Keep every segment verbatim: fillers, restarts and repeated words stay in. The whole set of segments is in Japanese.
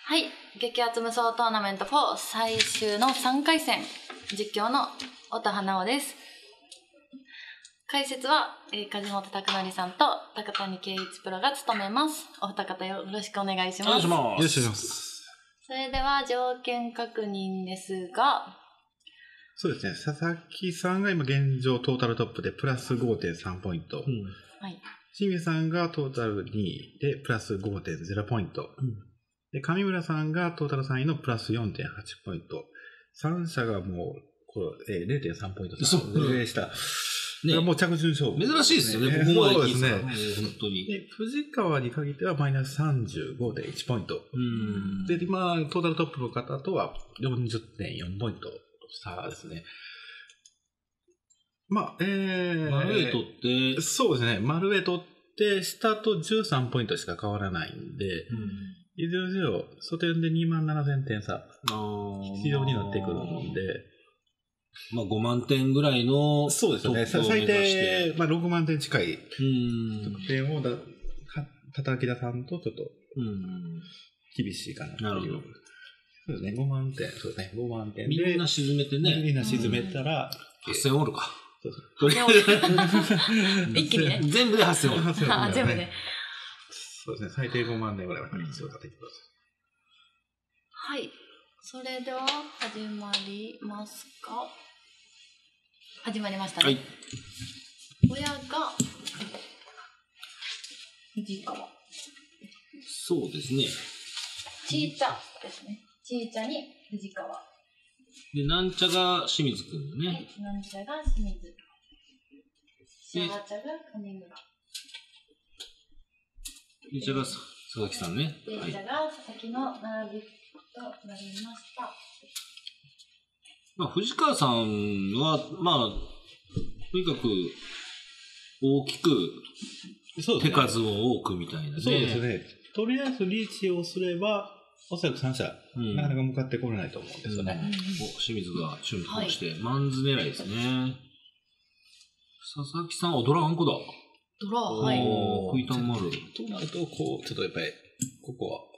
はい、激アツ無双トーナメントフォー最終のさんかい戦、実況の音羽直です。解説は、えー、梶本拓則さんと高谷圭一プロが務めます。お二方よろしくお願いします。 お願いします。よろしくお願いします。 それでは条件確認ですが、 そうですね、佐々木さんが今現状トータルトップでプラス ごてんさん ポイント、うん、 はい、 清水さんがトータルにいでプラス ごてんゼロ ポイント、うん、で上村さんがトータルさんいのプラス よんてんはち ポイント、さん社がもうこれ、えー、れいてんさん ポイント差でした。ね、もう着順勝負、 ね、珍しいですよね、ここまでそうですね。本当に。 で、藤川に限ってはマイナス さんじゅうごてんいち ポイント。うんで、今、トータルトップの方とは よんじゅってんよん ポイント差ですね。まあ、えー、 マルエ取って、 そうですね、マルエ取って、下とじゅうさんポイントしか変わらないんで、うん、いずれにせよ、素点でにまんななせんてん差、必要になってくるんで、 まあごまんてんぐらいのそうですね。最低、まあ、ろくまんてん近い得点をだ叩き出さんとちょっと厳しいかなっていう。なるほど。そうですね。ごまんてん。そうですね。ごまんてんで。 みんな沈めてね。 みんな沈めたら。 はっせんオールか。 そうそう一気にね。 全部ではっせんオール。 あ、全部で。 そうですね。最低ごまんてんぐらいは必要だと言ってください。はい。それでは始まりますか。始まりましたね。はい。親が藤川。 そうですね。 ちいちゃですね。ちいちゃに藤川。 で、なんちゃが清水くんね。 はい、なんちゃが清水。しゃがちゃが金村。 で、ちゃが佐々木さんね。 で、ちゃが佐々木の並びとなりました。 まあ、藤川さんは、まあ、とにかく大きく手数を多くみたいなね。 そうですね。とりあえずリーチをすれば、おそらくさん社、うん、なかなか向かってこれないと思うんですよね。うん、 お清水が春風して、はい、マンズ狙いですね。佐々木さんはドラあんこだ。 ドラ、はい。 食いたんもある。 となると、こう、ちょっとやっぱり、ここは。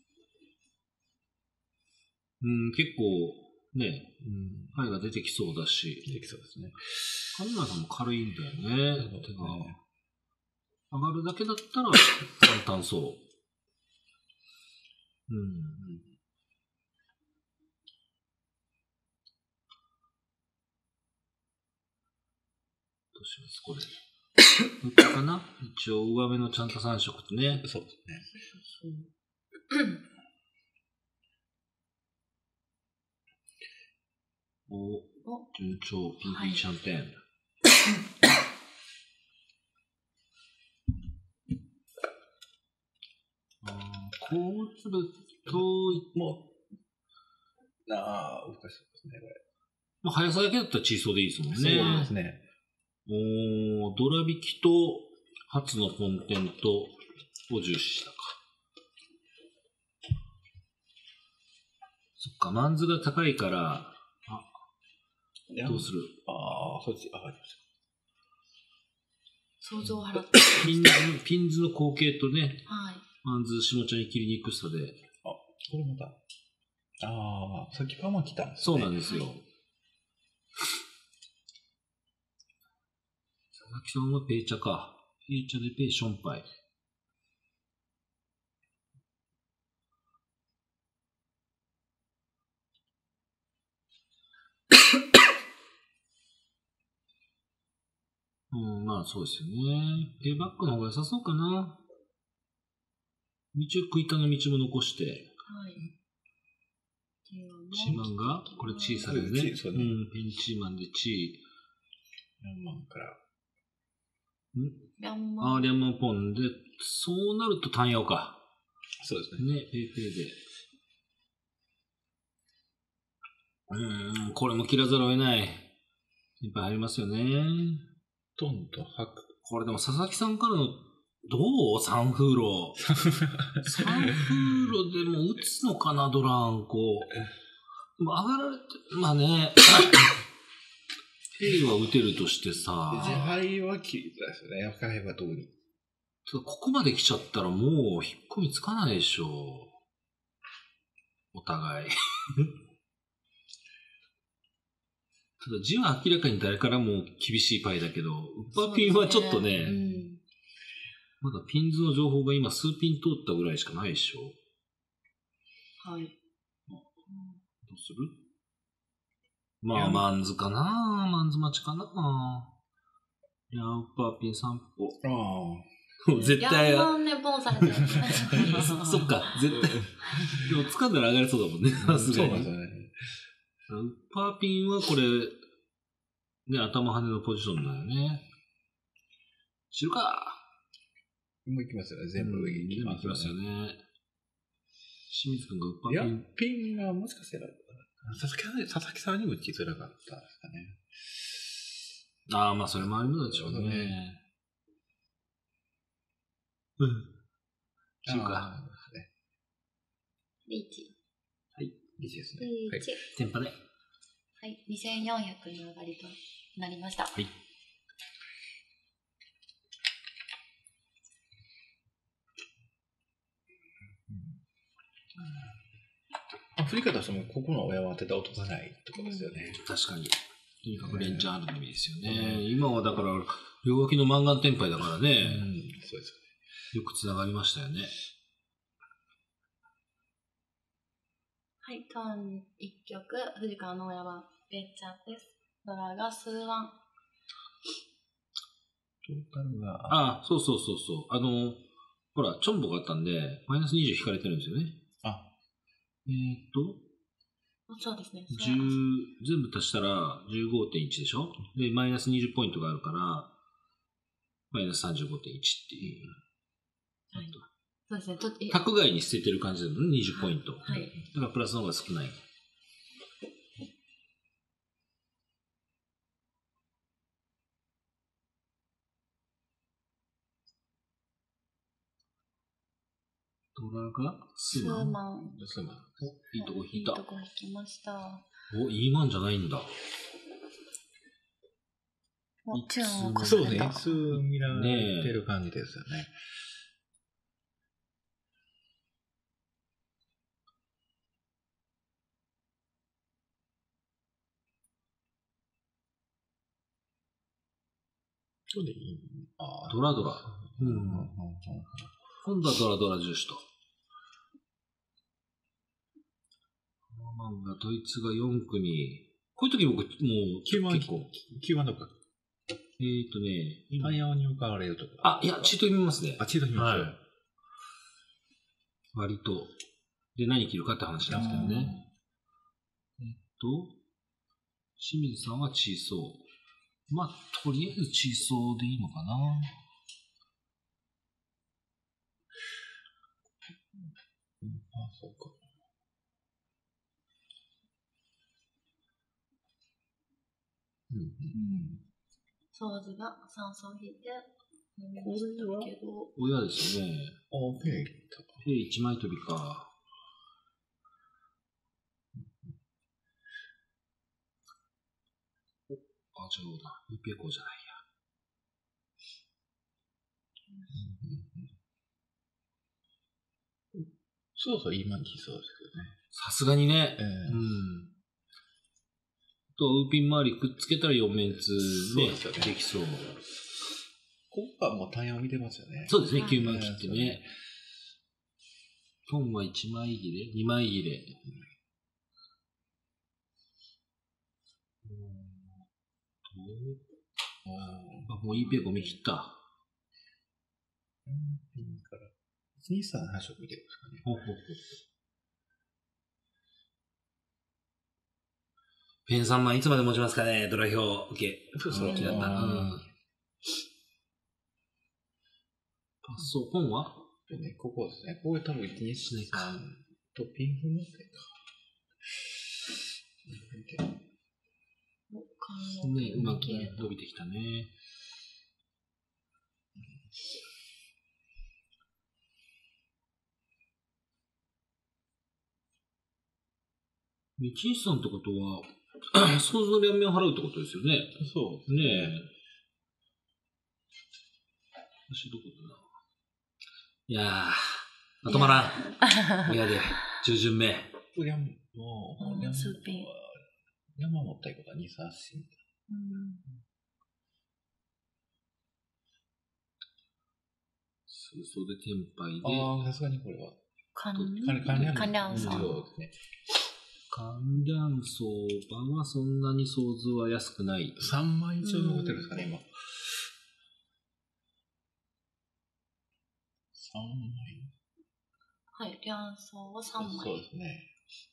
うん、結構、ね、うん、牌が出てきそうだし。 出てきそうですね。 上村さんも軽いんだよね。手が。上がるだけだったら簡単そう。うん。どうしますこれ。どっちかな一応上目のちゃんとさん色とね。 そうですね。 お、順調、ピンクシャンペーン。はい、あこうすると、 もう、ああ、難しいですね、これ。 まあ、速さだけだったらチーソーでいいですもんね。 そうですね。 おドラ引きと、初のコンテントを重視したか。そっか、マンズが高いから、どうするああ、そっち、あ、わかりました。 想像を払って。 ピンズ、ピンズの後継とね、 はい。 マンズ、下茶に切りにくさで。 あ、これまた。ああ、さっきパーマ来たんですね。 そうなんですよ。佐々木さんはペイチャか。ペイチャでペイションパイ。うん、まあそうですよね。ペイバックの方が良さそうかな。道を食いたの道も残して。はい。チーマンがこれチーされるね。うん、ペンチーマンでチー。 ヤンマンから。 んヤンマン。あー、ヤンマンポンで、そうなると単ヤか。 そうですね。 ね、ペイペイで。うん、これも切らざるを得ない。いっぱいありますよね。 ドンと吐く。 これでも佐々木さんからの、どうサンフーロ。サンフーロでも打つのかな、ドランコ。でも上がられて、まあね、ペイは打てるとしてさ。 自敗は切りたいですよね。赤いはどうに。 ここまで来ちゃったらもう引っ込みつかないでしょ。 お互い。ただ字は明らかに誰からも厳しいパイだけど、ウッパーピンはちょっとね、 うん、 まだピンズの情報が今数ピン通ったぐらいしかないでしょ。 はい。 どうする？まあ、マンズかな、マンズ待ちかな。いや、ウッパーピン散歩。 ああ。 絶対。 ヤンマンね、ボンされてる。 そっか、絶対。でも掴んだら上がりそうだもんね。さすがに。そうなんですよね。ウッパーピンはこれ、ね、頭跳ねのポジションだよね。知るか。 もう行きますよね。全部上に行きますよね。 よね。清水君がウッパーピン。 いや、ピンがもしかしたら、佐々木さん、佐々木さんにも打ちづらかったですかね。 ああ、まあそれもありますでしょうね。うん。知るか。 リーチ。 はい。リーチですね。 リーチ。 テンパで。 はい。にせんよんひゃくの上がりとなりました。 はい。 あ、振り方はその、ここの親を当てて落とさないところですよね。 うん、確かに。とにかくレンチャンあるのみですよね。うん、今はだから、両脇のマンガンテンパイだからね。うん、そうですよね。よくつながりましたよね。 はい、トーンいっきょく、藤川の親はベッチャーです。ドラが数ワン。 トータルが。 ああ、そうそうそうそう。あの、ほら、チョンボがあったんで、マイナスにじゅう引かれてるんですよね。 あ。 えー、っと、 そうですね。 じゅう全部足したら じゅうごてんいち でしょ。で、マイナスにじゅうポイントがあるから、マイナス さんじゅうごてんいち っていう。 はい。そうですね。と角外に捨ててる感じだよね、にじゅうポイント。 はい。 だからプラスの方が少ない。ドラが数万。 数万。 いいとこ引いた。 いいとこ引きました。 お、いいマンじゃないんだ。 お、チューンをそうですね。数見られてる感じですよね。そうでいい？ あドラドラ。うん。今度はドラドラ重視と。マンがドイツがよんくに。こういう時僕、もうきゅうばん結構。きゅうばんとか。 えーとね、 タイヤに向かわれるとか。 あ、いや、チート見ますね。 あ、チート見ます。 はい。割と。で、何着るかって話なんですけどね。えっと、清水さんはチーソー。まあ、とりあえずチーソーでいいのかな。 うん、あ、そうか。うん。うん。 ソーズがさん層引いて、 これは親ですよね。 あ、ペイ。 ペイいちまい飛びか。あ、違うな。イペコじゃないや。 そうそう、今に来そうですけどね。 さすがにね。 えー、 うん。と、ウーピン周りくっつけたらよんメンツね、できそう。 ここはもうタイヤを見てますよね。 そうですね、きゅうまい切ってね。トンはいちまい切れ ?に 枚切れ。あ、もういいペコ見切った。 に、さん、はち色見てるんですかね。 ほうほうほう。ペンさんまんいつまで持ちますかね、ドラ表受け。 そうそう。 だった。うん。パソコンはね、ここですね。ここ多分いち、に、さんとピンフ持ってか。 ね、うまく伸びてきたね。道西さんってことは、想像の両面を払うってことですよね。 そうねえ。私どこだな。いやー、まとまらん。親で、じゅう巡目。 プリャンも、 うんリャンスーピン山持ったりとか、にさし。 うん数層で天杯で、 ああ、さすがにこれは。 関関関連関連さん。 そうですね。 関連相場はそんなに想像は安くない。 さんまい以上残ってるんですかね、今。さんまい。 はい、両層はさんまい。 そうですね。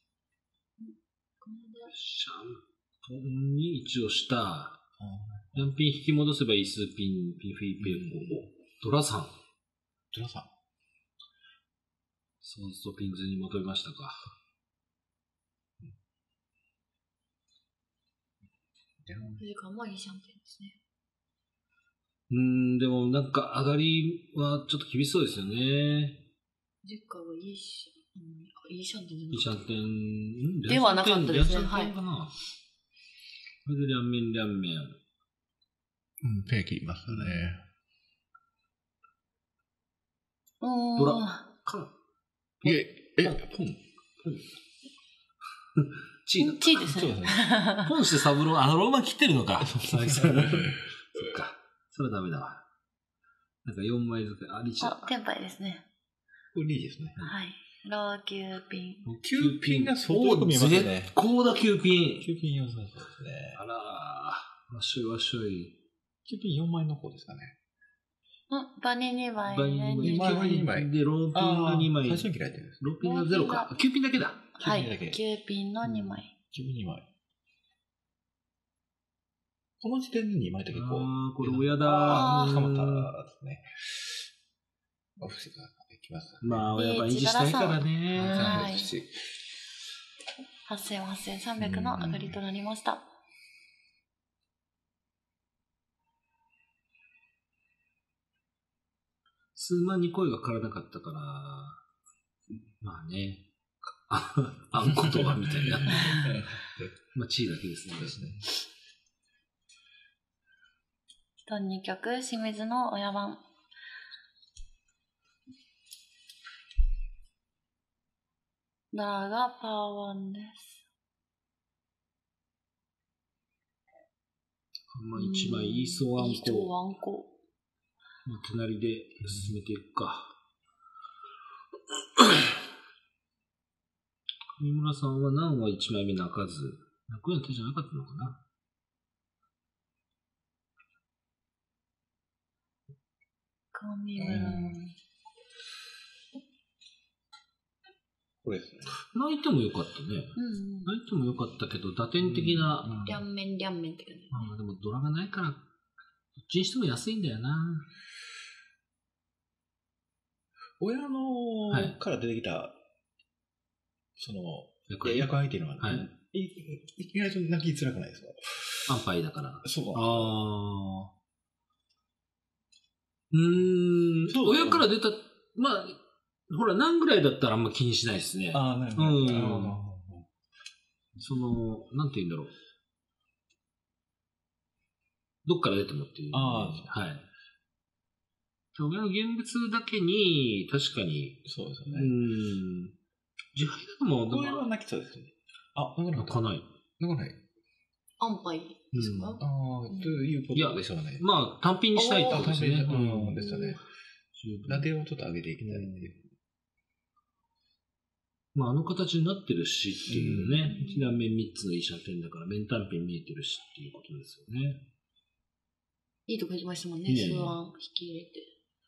シャンポンに一応した。ヤンピン引き戻せばいいスーピン、ピンフィーペーコ、ドラさん。 ドラさん。 そうするとピンズに戻りましたか。 時間もいいシャンペンですね。 うーん、でもなんか上がりはちょっと厳しそうですよね。 時間はいいし、うん、いいシャンペンいいシャンテン、 ではなかったですね。 はい。これでリャンメン、リャンメン。 うん、ペイ切りましたね。 ドラ、カン。 いえ、え、ポン。ポン。 チーだ。 チーですね。 ポンしてサブロー、あのローマン切ってるのか。そっか。それはダメだわ。なんかよんまいずつ、あ、リーチだ。 あ、テンパイですね。 これリーですね。 はい。ローキューピン。 キューピンが相当よく見えますね。 絶好だ、キューピン。 キューピン良さそうですね。 あらー、わっしょいわっしょい。 キューピンよんまいの方ですかね。 うん、バニにまい。 バニにまい。キューピンで、ローピンがにまい。 最初に切られてるんです。 ローピンがゼロか。キューピンだけだ。 はい。キューピンのにまい。 キューピンにまい。この時点でにまいって結構。 あー、これ親だー。 あー、捕まったですね。オフシができます。 まあ、親は維持したいからね。 はい。はっせんはっせんさんびゃくの上がりとなりました。 数万に声がかからなかったから、まあね、あ、あんことはみたいな。まあ、地位だけですね。ですね。 とにきょく、清水の親番。ドラがパワーワンです。 まあ、一枚イーストワンコ。 イーストワンコ。 まあ、隣で進めていくか。上村さんは何はいちまいめ泣かず、泣くような手じゃなかったのかな。 上村。 これですね。 泣いてもよかったね。 うん、 泣いてもよかったけど、打点的な。 リャンメンリャンメンって感じ。 まあでもドラがないから、どっちにしても安いんだよな。 親のから出てきた、はい、その、役割っていうのは、はい、意外と泣きづらくないですか？ アンパイだから。 そう。 ああ。うーん。親から出た、まあ、ほら、何ぐらいだったらあんま気にしないですね。 ああ、なるほど。うん。 その、なんて言うんだろう。どっから出てもっていう。 ああ。はい。親の現物だけに、確かに。 そうですよね。 うん。自敗だとも、 これは泣きそうですね。あ、 泣かない。 泣かない。 アンパイですか？ああ、ということでしょうね。 まあ、単品にしたいってことですね。 うん、ですよね。打点をちょっと上げていきたいっていう。 まあ、あの形になってるしっていうね。一段面みっつのいい射点だから、面単品見えてるしっていうことですよね。 いいとこ行きましたもんね、数案引き入れて。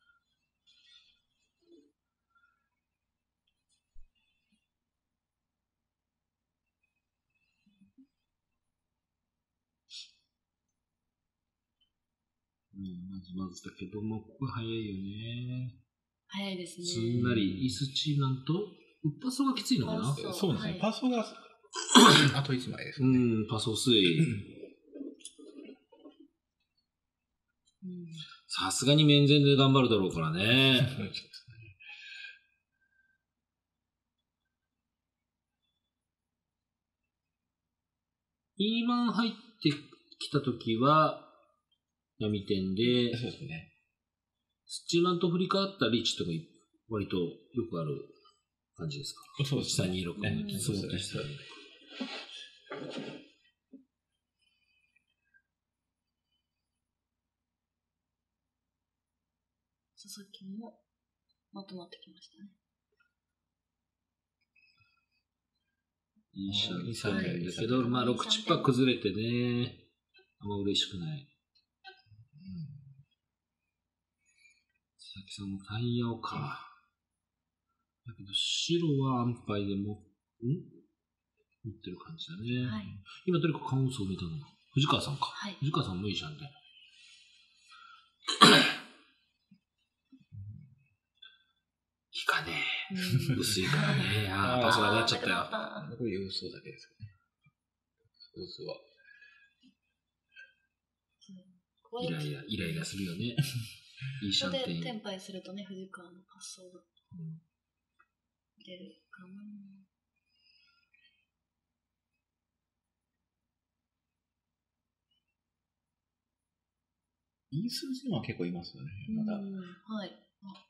うん、まずまずだけども、ここが早いよね。 早いですね。 すんなり、イスチーマンと、パソがきついのかな？ そうですね。はい、パソが、あといちまいですね。 うん、パソ薄い。さすがに面前で頑張るだろうからね。イーマン入ってきたときは、闇点で、 そうですね。 スチーマンと振り替わったリーチとか割とよくある感じですか？ そうですね。 下にろくねのそうでしたね。 佐々木もまとまってきましたね。 いいシャンいいシャンテンテンだけど、まあろくチッパー崩れてね、あんま嬉しくない。佐々木さんも単陽か。だけど白は安牌でも、ん持ってる感じだね。 はい。 今どれかカウンソを見たの藤川さんか。 はい。 藤川さんもいいシャンテン。いいかね。薄いからね。ああ、パスがなっちゃったよ。 これ予想だけですかね。予想は。 イライラ、イライラするよね。いいシャンテン。 ここでテンパイするとね、藤川の発想が出るかな。 いい数字のは結構いますよね。まだ。 はい。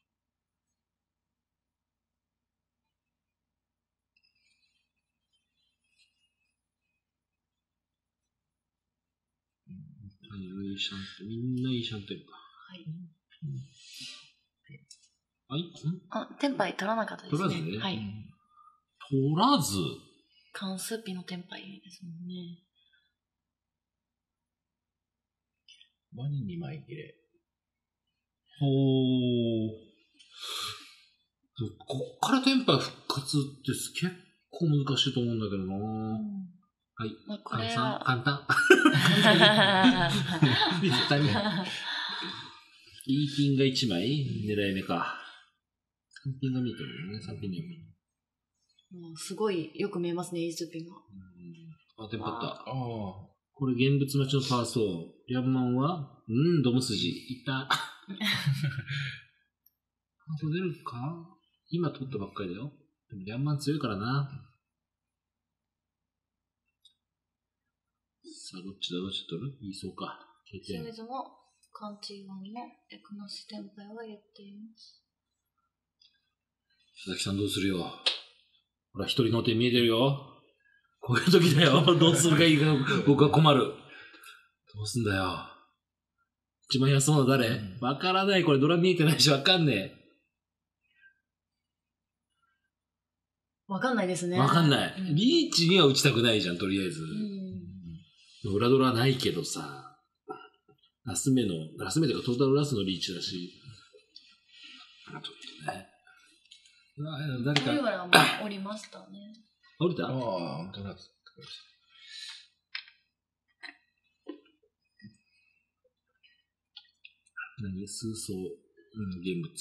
いいシャンテン。みんないいシャンテンか。 はい。 はい。 あ、テンパイ取らなかったですね。 取らずね。 はい。 取らず関数ピのテンパイですもんね。 ワニにまい入れ。 ほー。こっからテンパイ復活って結構難しいと思うんだけどな、うん、はい。 まあ、これは簡単。絶対ね。いいピンがいちまい狙い目か。さんピンが見えてるよね。さんピンには見える。 もうすごいよく見えますね、イースピンが。 あ、テンパった。 ああ。 これ現物待ちのパーソー。リャンマンはうん、ドム筋。いった。パーソー出るか？今取ったばっかりだよ。でもリャンマン強いからな。さあ、どっちだどっち取る？いいそうか。 清水もカンチーワンの役なしテンパイをやっています。 佐々木さんどうするよ。ほら、一人の手見えてるよ。こういう時だよ。どうするかいいか、僕は困る。どうすんだよ。一番安そうな誰？わ、うん、からない。これドラ見えてないしわかんねえ。 わかんないですね。 わかんない。うん、リーチには打ちたくないじゃん、とりあえず。うん、裏ドラないけどさ。ラス目の、ラス目というかトータルラスのリーチだし。ちょっとね。誰か。 これはもう降りましたね。 降りた？ ああ、本当だ。 何？数層、うん、現物。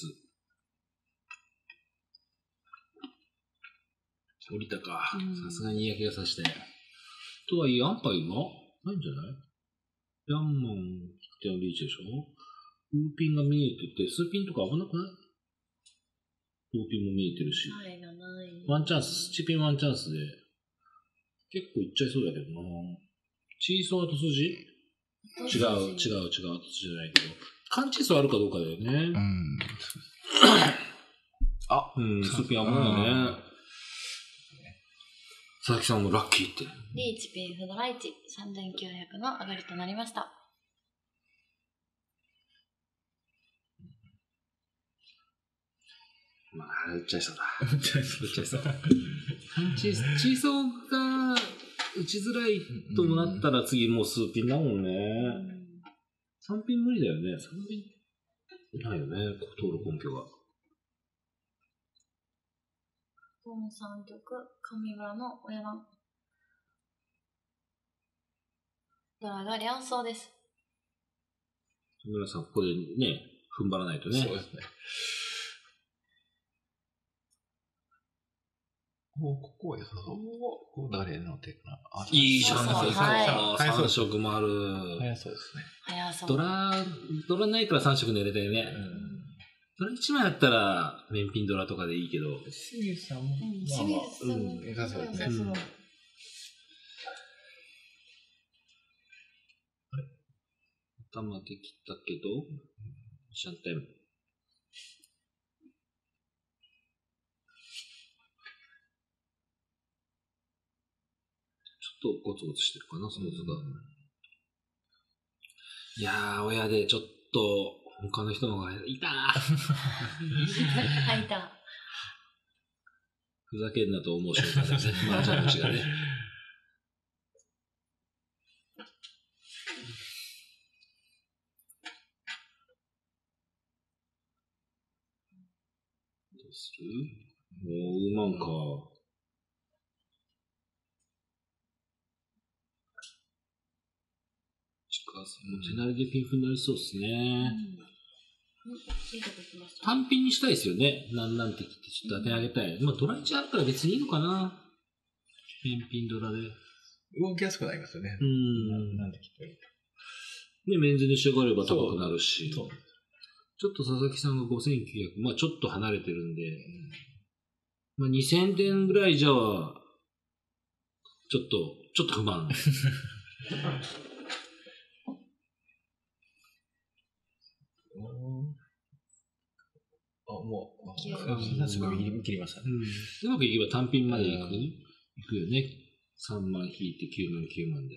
降りたか。さすがに嫌気がさして。とはいえ、安牌はないんじゃない？ヤンマンってのリーチでしょ？ウーピンが見えてて、スーピンとか危なくない？ウーピンも見えてるし。 はい、なない。 ワンチャンス、スチピンワンチャンスで、結構いっちゃいそうだけどな。チーソー後筋？違う、違う、違う、後筋じゃないけど。カンチーソーあるかどうかだよね。 うん。 あ、うん、スーピン危ないね。佐々木さんもラッキーって。 リーチピンフドライチさんぜんきゅうひゃくの上がりとなりました。 まあ、打っちゃいそうだ。打っちゃいそう。打っちゃいそう。チー、チーソーが打ちづらいとなったら次もう数ピンだもんね。さんピン無理だよね。さんピンないよね。通る根拠が。 ポンさん曲、上村の親番。ドラが両走です。 上村さん、ここでね、踏ん張らないとね。 そうですね。おここは良さそう。ここ誰の手かな。 いいじゃん。 はい。 さん色もある。 早そうですね。 早そう。 ドラ、ドラないからさん色寝れたよね。ドラいちまいあったら、面ピンドラとかでいいけど。 清水さんも、 清水さんも良さそうですね。 あれ頭できたけど、シャンテン。 とゴツゴツしてるかな、その図が。いやー、親でちょっと、他の人の方がいたはい、いた。 ふざけんなと思う瞬間ですね、マージャン虫がね。どうする？もう、うまんか。ちかさんも手なりでピンフになりそうですね。 うん、いいとこ来ました。 単品にしたいですよね。なんなんてきてちょっと当てあげたい。まあドラいちあるから別にいいのかな。返品ドラで。 動きやすくなりますよね。 うん。 なんできてるで、メンズに仕上がれば高くなるし。 そう。 ちょっと佐々木さんがごせんきゅうひゃく、まあちょっと離れてるんで、まあにせんてんぐらいじゃは、ちょっと、ちょっと不満。 あ、もう、すごい切りましたね。 うん。うまくいけば単品までいく、いくよね。さんまん引いてきゅうまんきゅうまんで。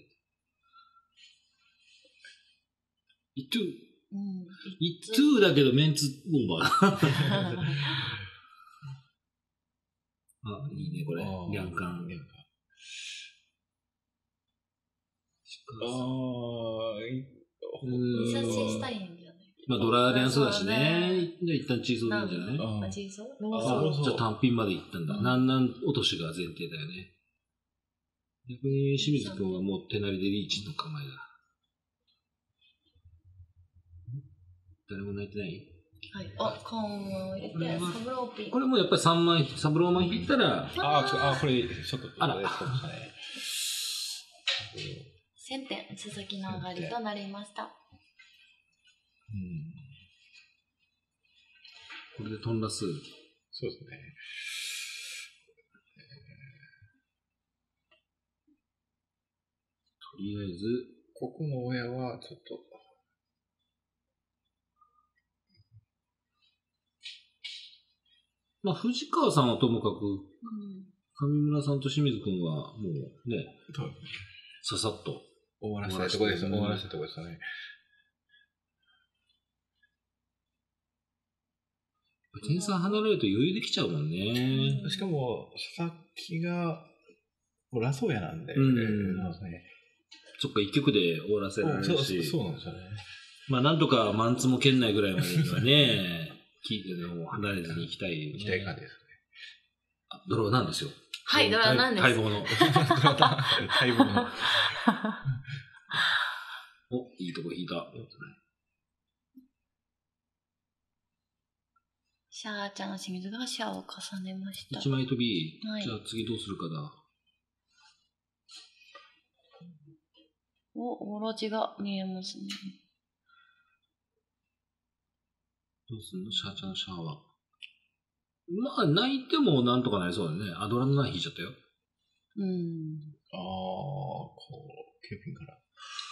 イトゥー。うん。イトゥーだけどメンツオーバー。あ、いいね、これ。リャンカン。 ああ、 印刷したいんじゃない？ まあドラーリャンスだしね。じゃあ一旦チーズでいいんじゃない？ あ、チーズ？ じゃあ単品までいったんだ。なんなん落としが前提だよね。逆に清水君はもう手なりでリーチの構えだ。誰も泣いてない？ はい。あ、コーンを入れて、サブローピー。 これもやっぱりさんまん、サブローマン引いたら、 ああ、これ、ちょっと、 あら、 せんてん、鈴木の上がりとなりました。うん。 これでトンラス。 そうですね。 とりあえず、 ここの親はちょっと、 まあ、藤川さんはともかく、うん、上村さんと清水君はもうね、ささっと終わらせたいところですよね。終わらせたいところですよね。 点差離れると余裕できちゃうもんね。 しかも、佐々木が、ラソーヤなんで、 うん、 ね、 そっか、一曲で終わらせられるし。 そう、そうなんですよね。 まあ、なんとかマンツも圏内ぐらいまでにはね、聞いてでも離れずに行きたい、ね。 行きたい感じですね。 あ、ドローなんですよ。 はい、ドローなんです。 待望の。 待望の。 お、いいとこ引いた。 シャーちゃんの清水がシャーを重ねました。 一枚飛び、 はい、 じゃあ次どうするかだ。 お、オロチが見えますね。 どうすんのシャーちゃんのシャーは。まあ、泣いてもなんとかなりそうだね。アドラのない引いちゃったよ。 うん。 ああ、こう、キューピンから。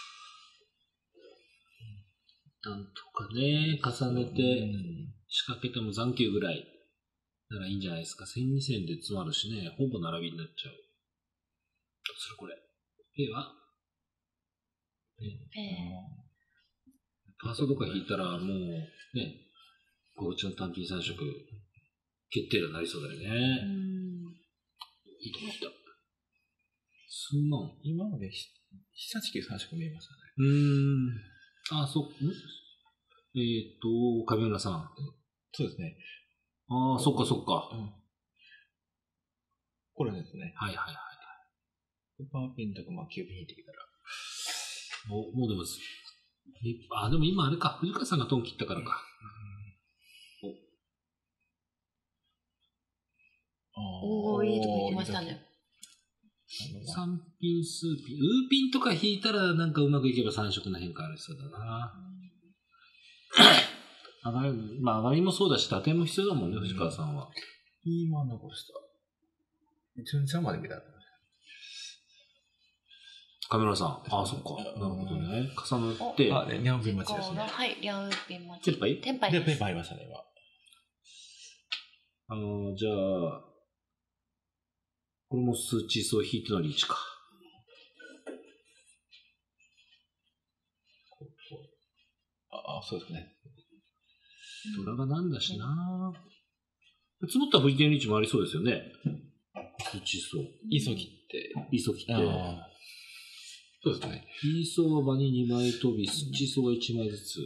なんとかね、重ねて、仕掛けても残球ぐらいならいいんじゃないですか。せんにせんで詰まるしね、ほぼ並びになっちゃう。どうするこれ。A はええ。 パーソとか引いたらもう、ね、ごうちの単品さん色、決定打になりそうだよね。うん。いいとこ来た。すんまん。 今までひさちきゅうさん色見えましたね。 うーん。あ、そっ、んえっ、ー、と、上村さん。 そうですね。 ああ、そっかそっか。うん、 これですね。 はいはいはい。 パーピンとか、まあ、キューピン引いてきたら。 お、もうでも、あ、でも今あれか、藤川さんがトン切ったからか。 うん、おお、いいとこ行きましたね。 三品、数品、ウーピンとか引いたらなんかうまくいけば三色の変化ありそうだな。うん、上がり、まあ上がりもそうだし、打点も必要だもんね、藤川さんは。 今残した。一応ちゃんまで見たら。 カメラさん。ああ、そっか。なるほどね。重なって。 あ、リャンピン待ちですね。 はい、リャンピン待ち。 テンパイテンパイです。 テンパイありましたね、今。 あのー、じゃあ、これも数値層引いてのリーチか。 あ、そうですね。 ドラがなんだしな。積もったら ブイティーエヌ リーチもありそうですよね。土層。 イソキって。 イソキって。 そうですね。 イソ場ににまい飛び、土層がいちまいずつ。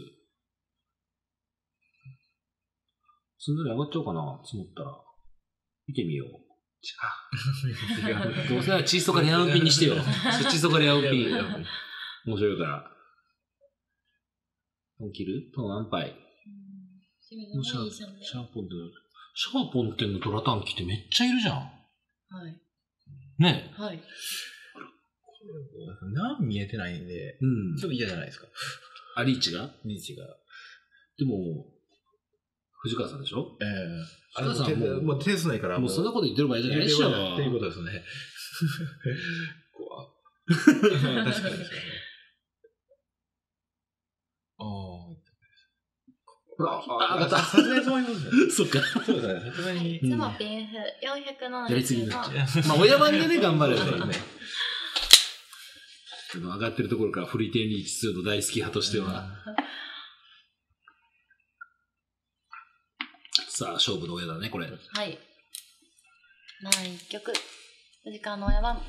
すんなり上がっちゃおうかな、積もったら。見てみよう。違う。どうせならチーソかレアウンピンにしてよ。チーソかレアウンピン。面白いから。トンキルトンアンパイ。シャー、シャーポンって、シャーポンってのドラ短期ってめっちゃいるじゃん。 はい。 ねえ。はい。 何見えてないんで、 うん。 ちょっと嫌じゃないですか。 あ、リーチがリーチが。 でも、藤川さんでしょ？ ええー。 藤川さんも、 もう手数ないから。 もうそんなこと言ってる場合じゃないでしょ。 っていうことですね。こう。確かにですよね。ああ。 ほら、あ、上がった。 さすがにそういうことですね。 そっか。 そうですね。さすがに。 いつもピンフよんひゃくななじゅう。 やりすぎになっちゃう。まあ、親番でね、頑張ればね。上がってるところからフリーテンリーチするの大好き派としては。さあ、勝負の親だね、これ。 はい。南極。藤川の親番。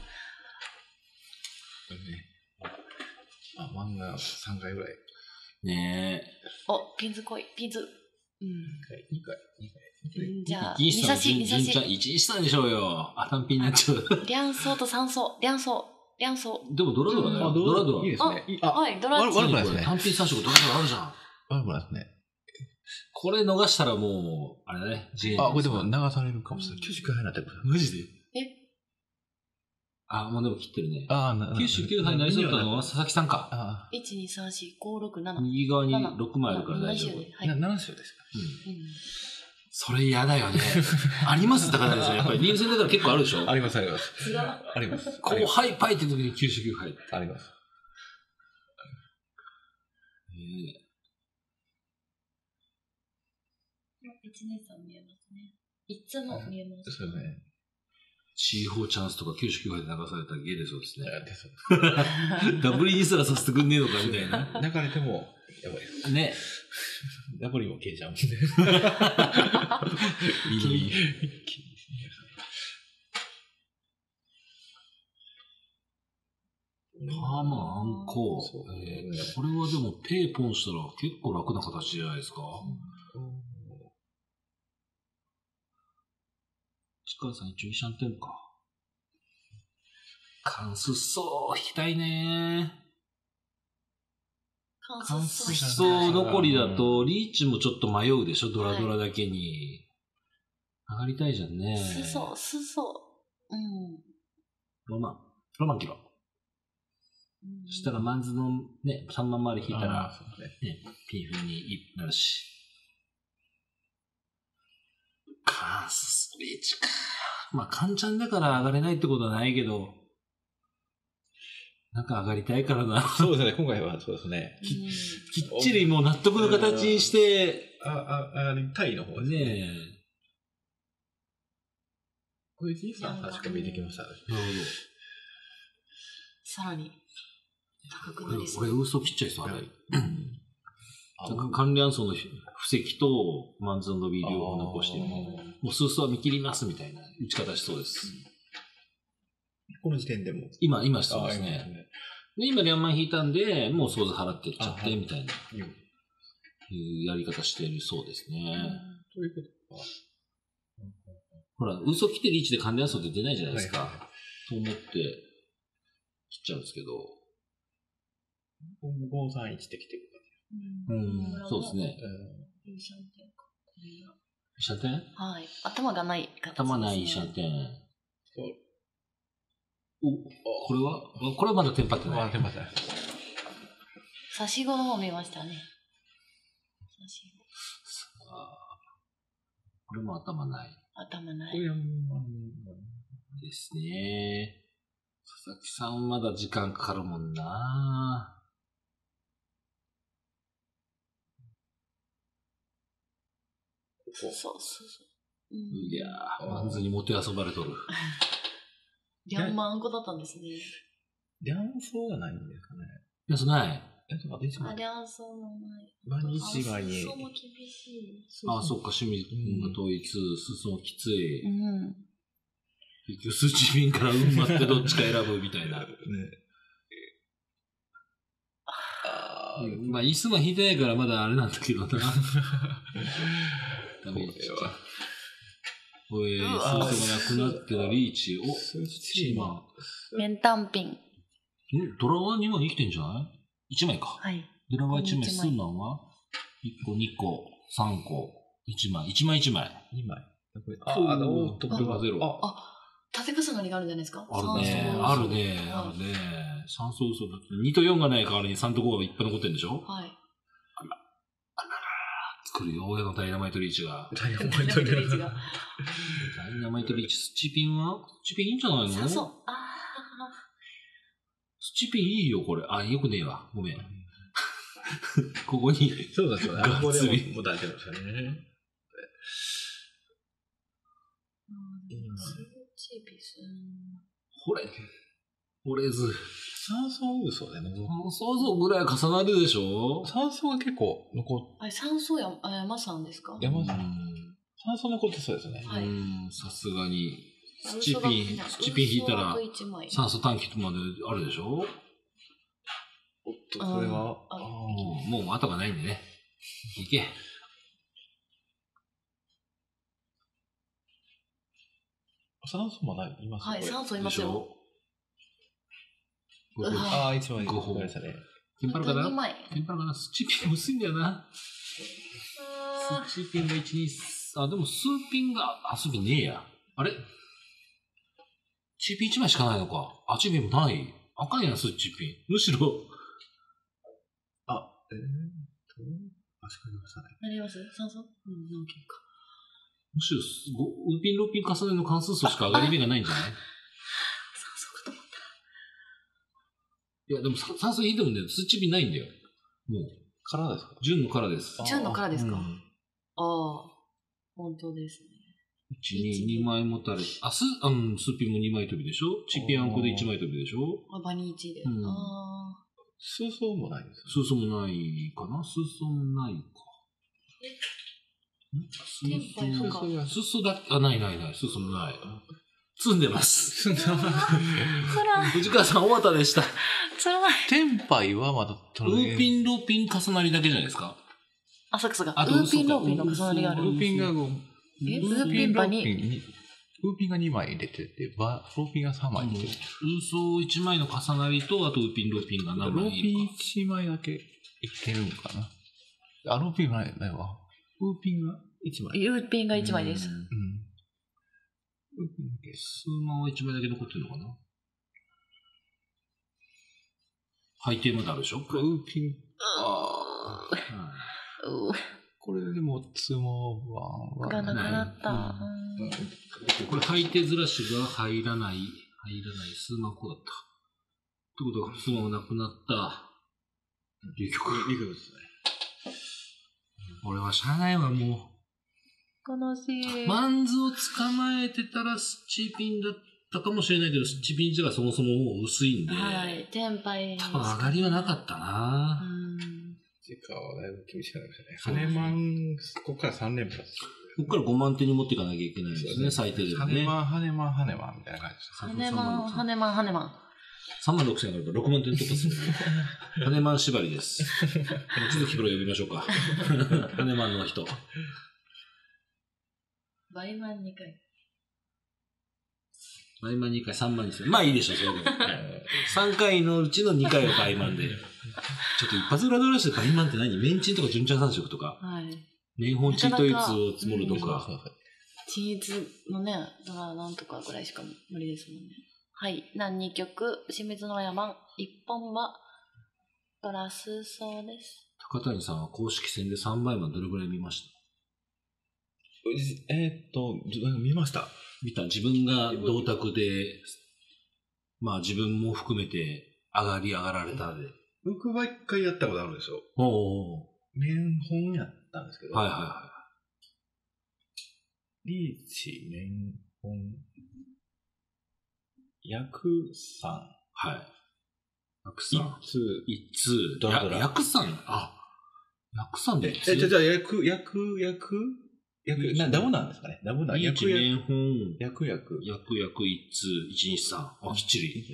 あ、漫画さんかいぐらい。 ねえ。 お、ピンズ来い、ピンズ。うん。 にかい、にかい。 じゃあ、 に差し、に差し。 いちにしたんでしょうよ。あ、単品になっちゃう。 両層と三層、両層、両層。 でもドラドラだよ。ドラドラ。 いいですね。 あ、はい、ドラ悪くないですね。 単品さん色ドラドラあるじゃん。 悪くないですね。 これ逃したらもう、あれだね。 あ、これでも流されるかもしれない。きゅうじゅうきゅうはいになってくる。 マジで？ え？ あ、もうでも切ってるね。 ああ、 きゅうじゅうきゅうはいになりそうだったのは佐々木さんか。 ああ。 いち、に、さん、よん、ご、ろく、なな。 右側にろくまいあるから大丈夫。 はい。 なな種ですか。 うん。それ嫌だよね。あります高田さん。やっぱりリーグ戦だから結構あるでしょ？ あります、あります。あります。 後輩パイって時にきゅうじゅうきゅうはい。 あります。 ええ。 いち、に、さん見えますね。いつも見えます。 そうね。 シーフォーチャンスとかきゅうじゅうきゅうはいで流されたらゲーでそうですね。 ダブリにすらさせてくんねえのかみたいな。 流れても、やばいです。 ね。 ダブリも消えちゃうんで。いい。 パーマアンコ。えー、これはでもペーポンしたら結構楽な形じゃないですか。力さん一応にシャンテンか。関数層引きたいね。関数層残りだとリーチもちょっと迷うでしょ、ドラドラだけに。上がりたいじゃんね。 すそう、すそう。うん。 ロマン。ロマン切ろう。そしたらマンズのね、さんまんまで引いたら、ね、ピンフになるし。カンススリーチか。まあ、カンちゃんだから上がれないってことはないけど、なんか上がりたいからな。 そうですね、今回はそうですね。 き, きっちりもう納得の形にして、 あ、あ、上がりたいの方ですね。 ねえ。 これいち、に、さん、確か見えてきました。なるほど。 さらに、高くなりそう。 俺、俺嘘切っちゃいそう、あれ。関連層の布石とマンズのビールを残して、もうスースは見切りますみたいな打ち方しそうです。 この時点でも今、今そうですね。で、今、両万引いたんで、もう想像払ってっちゃって、みたいな、いうやり方してるそうですね。 ということか。 ほら、嘘切ってリーチで関連層って出ないじゃないですか。と思って、切っちゃうんですけど。 ごさんいちってきてる。 うん、そうですね。 いいシャンテンか。 シャンテン？ はい。頭がない形ですね。 頭ないシャンテン。お、これはこれはまだテンパってない。 テンパってない。 差し子の方見ましたね。差し子。 さあ、これも頭ない。 頭ない。 ですね。佐々木さんまだ時間かかるもんな。 そうそうそう。 いやー、マンズにもてあそばれとる。 リャンマンコだったんですね。 リャンソーがないんですかね。 いや、そうない。 え、ちょっと待って、一枚。 ありゃそうもない。 まあ、一枚に。 裾も厳しい。 ああ、そっか、清水君が統一、裾もきつい。 うん。 結局、スチピンから運待ってどっちか選ぶみたいな。ね。あまあ、椅子も引いてないからまだあれなんだけどな。ダメージは。これ、裾がなくなってのリーチ。お、チーマー。メンタンピン。 んドラはにまい生きてんじゃない ?いち 枚か。 はい。 ドラはいちまい、スーマンはいっこ、にこ、さんこ、いちまい。いちまいいちまい。 にまい。あ、あの、 これはゼロ。 あ、縦重なりがあるんじゃないですか。 あるね。あるね。あるね。さん層嘘だって。にとよんがない代わりにさんとごがいっぱい残ってるんでしょ。 はい。 あら。あららら。来るよ。親のダイナマイトリーチが。 ダイナマイトリーチが。 ダイナマイトリーチ。スチピンはスチピンいいんじゃないの？ そうそう。ああ。 スチピンいいよ、これ。あ、よくねえわ。ごめん。ここに。 そうですよね。 がっつり。 もう大丈夫ですよね。 チビス。 これ。これず。 酸素嘘でね。 酸素ぐらい重なるでしょ？ 酸素が結構残っあれ、酸素や、あ、山さんですか？ 山さん。酸素残ってそうですね。 はい。 うん、さすがに。スチピン、スチピン引いたら、酸素短期まであるでしょ？ おっと、これは、 あもう、もう後がないんでね。いけ。 酸素もない、いますはい、酸素いますよ。 ああ、一枚。 ごほん。 ごめんなさいね。 テンパルかなテンパルかなスチピン薄いんだよな。スチピンがいち、に、あ、でもスーピンが、あ、スーピンねえや。あれチーピンいちまいしかないのか。あ、チーピンもない。あかんやん、スチピン。むしろ。 あ、えーと、あ、しかりましたね。 なります酸素うん、何件か。 むしろ、ウーピン、ローピン重ねの関数数しか上がり目がないんじゃない？ 酸素かと思った。 いや、でも酸素引いてもね、スチピンないんだよ。もう。 からですか？ 純のからです。 純のからですか？ うん、 ああ、本当ですね。 いち、に、にまい持たれて、あ、ス、うん、スーピンもにまい飛びでしょ？チピアンコでいちまい飛びでしょ？ あ、バニーいちで。 うん、 ああ。 スーソーもないです、 スーソーもないかな？スーソーもないか。 えスーソー、スーソーだ、あ、ないないない、スーソーもない。積んでます。 辛い。 藤川さん、おわたでした。 辛い。 テンパイはまだ、 ウーピン、ローピン重なりだけじゃないですか？ あ、そうかそうか。ウーピン、ローピンの重なりがある。 ウーピンが、 え、ウーピンバに。 ウーピンがにまい入れてて、ローピンがさんまい入れてて。 ウーソーいちまいの重なりと、あとウーピン、ローピンが何枚ローピンいちまいだけいけるんかな。あ、ローピンはないわ。ウーピンがいちまい。 ウーピンがいちまいです。うん。 ウーピンだけ。 スーマはいちまいだけ残ってるのかな？背景まであるでしょ？ ウーピン。 ああ。 これでも、ツモワンは。 がなくなった。 うん、これ、背景ずらしが入らない、入らない、スーマこうだった。ってことは、スーマがなくなった。流曲。 流曲ですね。 俺はしゃあないわ、もう。 悲しい。 マンズを捕まえてたらスチピンだったかもしれないけど、スチピン自体がそもそももう薄いんで。 はい。テンパイ。 多分上がりはなかったな。 うん。 時間はだいぶ厳しくなりましたね。羽マン、ここからさん連発。 ここからごまん手に持っていかなきゃいけないんですね、最低でもね。 羽マン、羽マン、羽マンみたいな感じです。 羽マン、羽マン、羽マン。 さんまんろくせん円があればろくまん手に突破する。羽マン縛りです。ちょっとキプロ呼びましょうか。羽マンの人。 バイマンにかい。 バイマンにかい、さんまんにする。まあいいでしょ、それでも。さんかいのうちのにかいはバイマンで。ちょっと一発裏取らしてバイマンって何？メンチンとか純茶三色とか。 はい。 メンホンチートイツを積もるとか。 チーズのね、だからなんとかぐらいしか無理ですもんね。はい。何にきょく、清水の山、いっぽんは、プラスそうです。 高谷さんは公式戦でさんばいマンどれぐらい見ました？ えー、っと、見ました。 見た。自分が同卓で、まあ自分も含めて上がり上がられたで。 僕は一回やったことあるんですよ。 おお。 面本やったんですけど。 はいはいはい。 リーチ、面本、薬さん。 はい。 薬さん。 一通。 一通。 ドラドラ。 薬さん。あ、薬さんで。 え、じゃあ、じゃあ、薬、薬、薬薬、な、ダムなんですかねダムなん、 薬薬。薬薬。薬薬一通、一二三。あ、きっちり。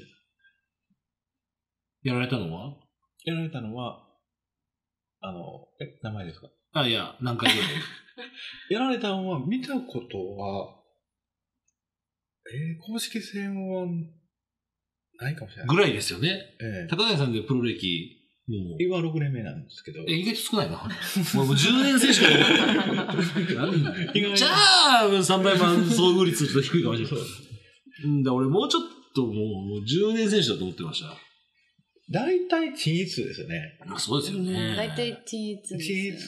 やられたのはやられたのは、あの、え、名前ですか？ あ、いや、何回ぐらいやられたのは、見たことは、えー、公式戦は、ないかもしれない。 ぐらいですよね。 ええ、 高谷さんでプロ歴、もう。 今ろくねんめなんですけど。 え、意外と少ないな。もうじゅうねん生しかいない。じゃあ、さんばいまん遭遇率ちょっと低いかもしれない。うんだ、俺もうちょっともう、もうじゅうねん選手だと思ってました。 大体均一ですよね。 まあそうですよね。 大体均一です。 均一。